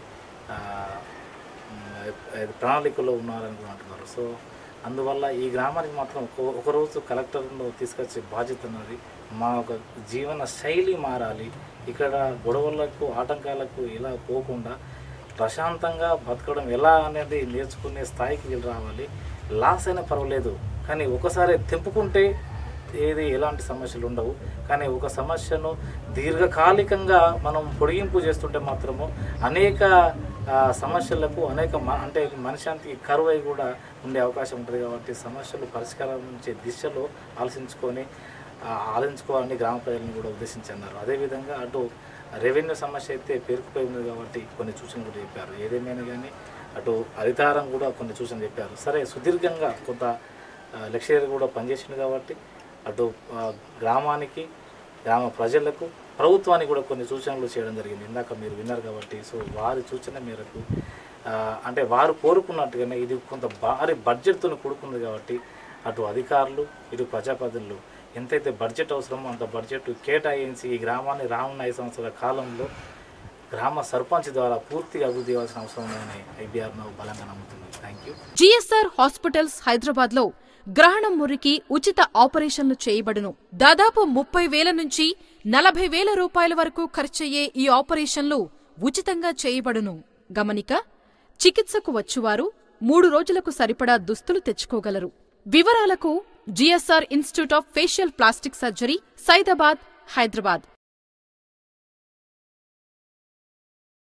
ప్రణాళికలో ఉన్నారని కూడా అంటున్నారు. సో అందువల్ల ఈ గ్రామానికి మాత్రం ఒకరోజు కలెక్టర్ను తీసుకొచ్చే బాధ్యత ఉన్నది. మా ఒక జీవన శైలి మారాలి. ఇక్కడ గొడవలకు ఆటంకాలకు ఇలా పోకుండా ప్రశాంతంగా బతకడం ఎలా అనేది నేర్చుకునే స్థాయికి వీళ్ళు రావాలి. లాస్ అయినా పర్వాలేదు, కానీ ఒకసారి తెంపుకుంటే ఏది ఎలాంటి సమస్యలు ఉండవు. కానీ ఒక సమస్యను దీర్ఘకాలికంగా మనం పొడిగింపు చేస్తుంటే మాత్రము అనేక సమస్యలకు అనేక అంటే మనశ్శాంతికి కరువై కూడా ఉండే అవకాశం ఉంటుంది. కాబట్టి సమస్యలు పరిష్కారం నుంచే దిశలో ఆలోచించుకొని ఆలోచించుకోవాలని గ్రామ ప్రజలను కూడా ఉద్దేశించన్నారు. అదేవిధంగా అటు రెవెన్యూ సమస్య అయితే పేరుకుపోయి ఉంది కాబట్టి కొన్ని సూచనలు కూడా చెప్పారు. ఏదేమైనా కానీ అటు హరితారం కూడా కొన్ని సూచనలు చెప్పారు. సరే, సుదీర్ఘంగా కొంత లెక్చరర్ కూడా పనిచేసింది కాబట్టి అటు గ్రామానికి, గ్రామ ప్రజలకు, ప్రభుత్వానికి కూడా కొన్ని సూచనలు చేయడం జరిగింది. ఇందాక మీరు విన్నారు కాబట్టి సో వారి సూచన మేరకు అంటే వారు కోరుకున్నట్టుగానే ఇది కొంత భారీ బడ్జెట్తో కూడుకున్నది కాబట్టి అటు అధికారులు ఇటు ప్రజాప్రతినిధులు ఎంతైతే బడ్జెట్ అవసరమో అంత బడ్జెట్ కేటాయించి ఈ గ్రామాన్ని రానున్న ఐదు సంవత్సరాల కాలంలో గ్రామ సర్పంచ్ ద్వారా పూర్తిగా అభివృద్ధి చేయాల్సిన అవసరం ఉందని ఐబీఆర్ బలంగా నమ్ముతుంది. Thank you. GSR hospitals Hyderabad లో గ్రహణం మురికి ఉచిత ఆపరేషన్లు చేయబడును. దాదాపు ముప్పై వేల నుంచి నలభై వేల రూపాయల వరకు ఖర్చయ్యే ఈ ఆపరేషన్లు ఉచితంగా చేయబడును. గమనిక: చికిత్సకు వచ్చువారు మూడు రోజులకు సరిపడా దుస్తులు తెచ్చుకోగలరు. వివరాలకు GSR institute of facial plastic surgery, Saidabad, Hyderabad.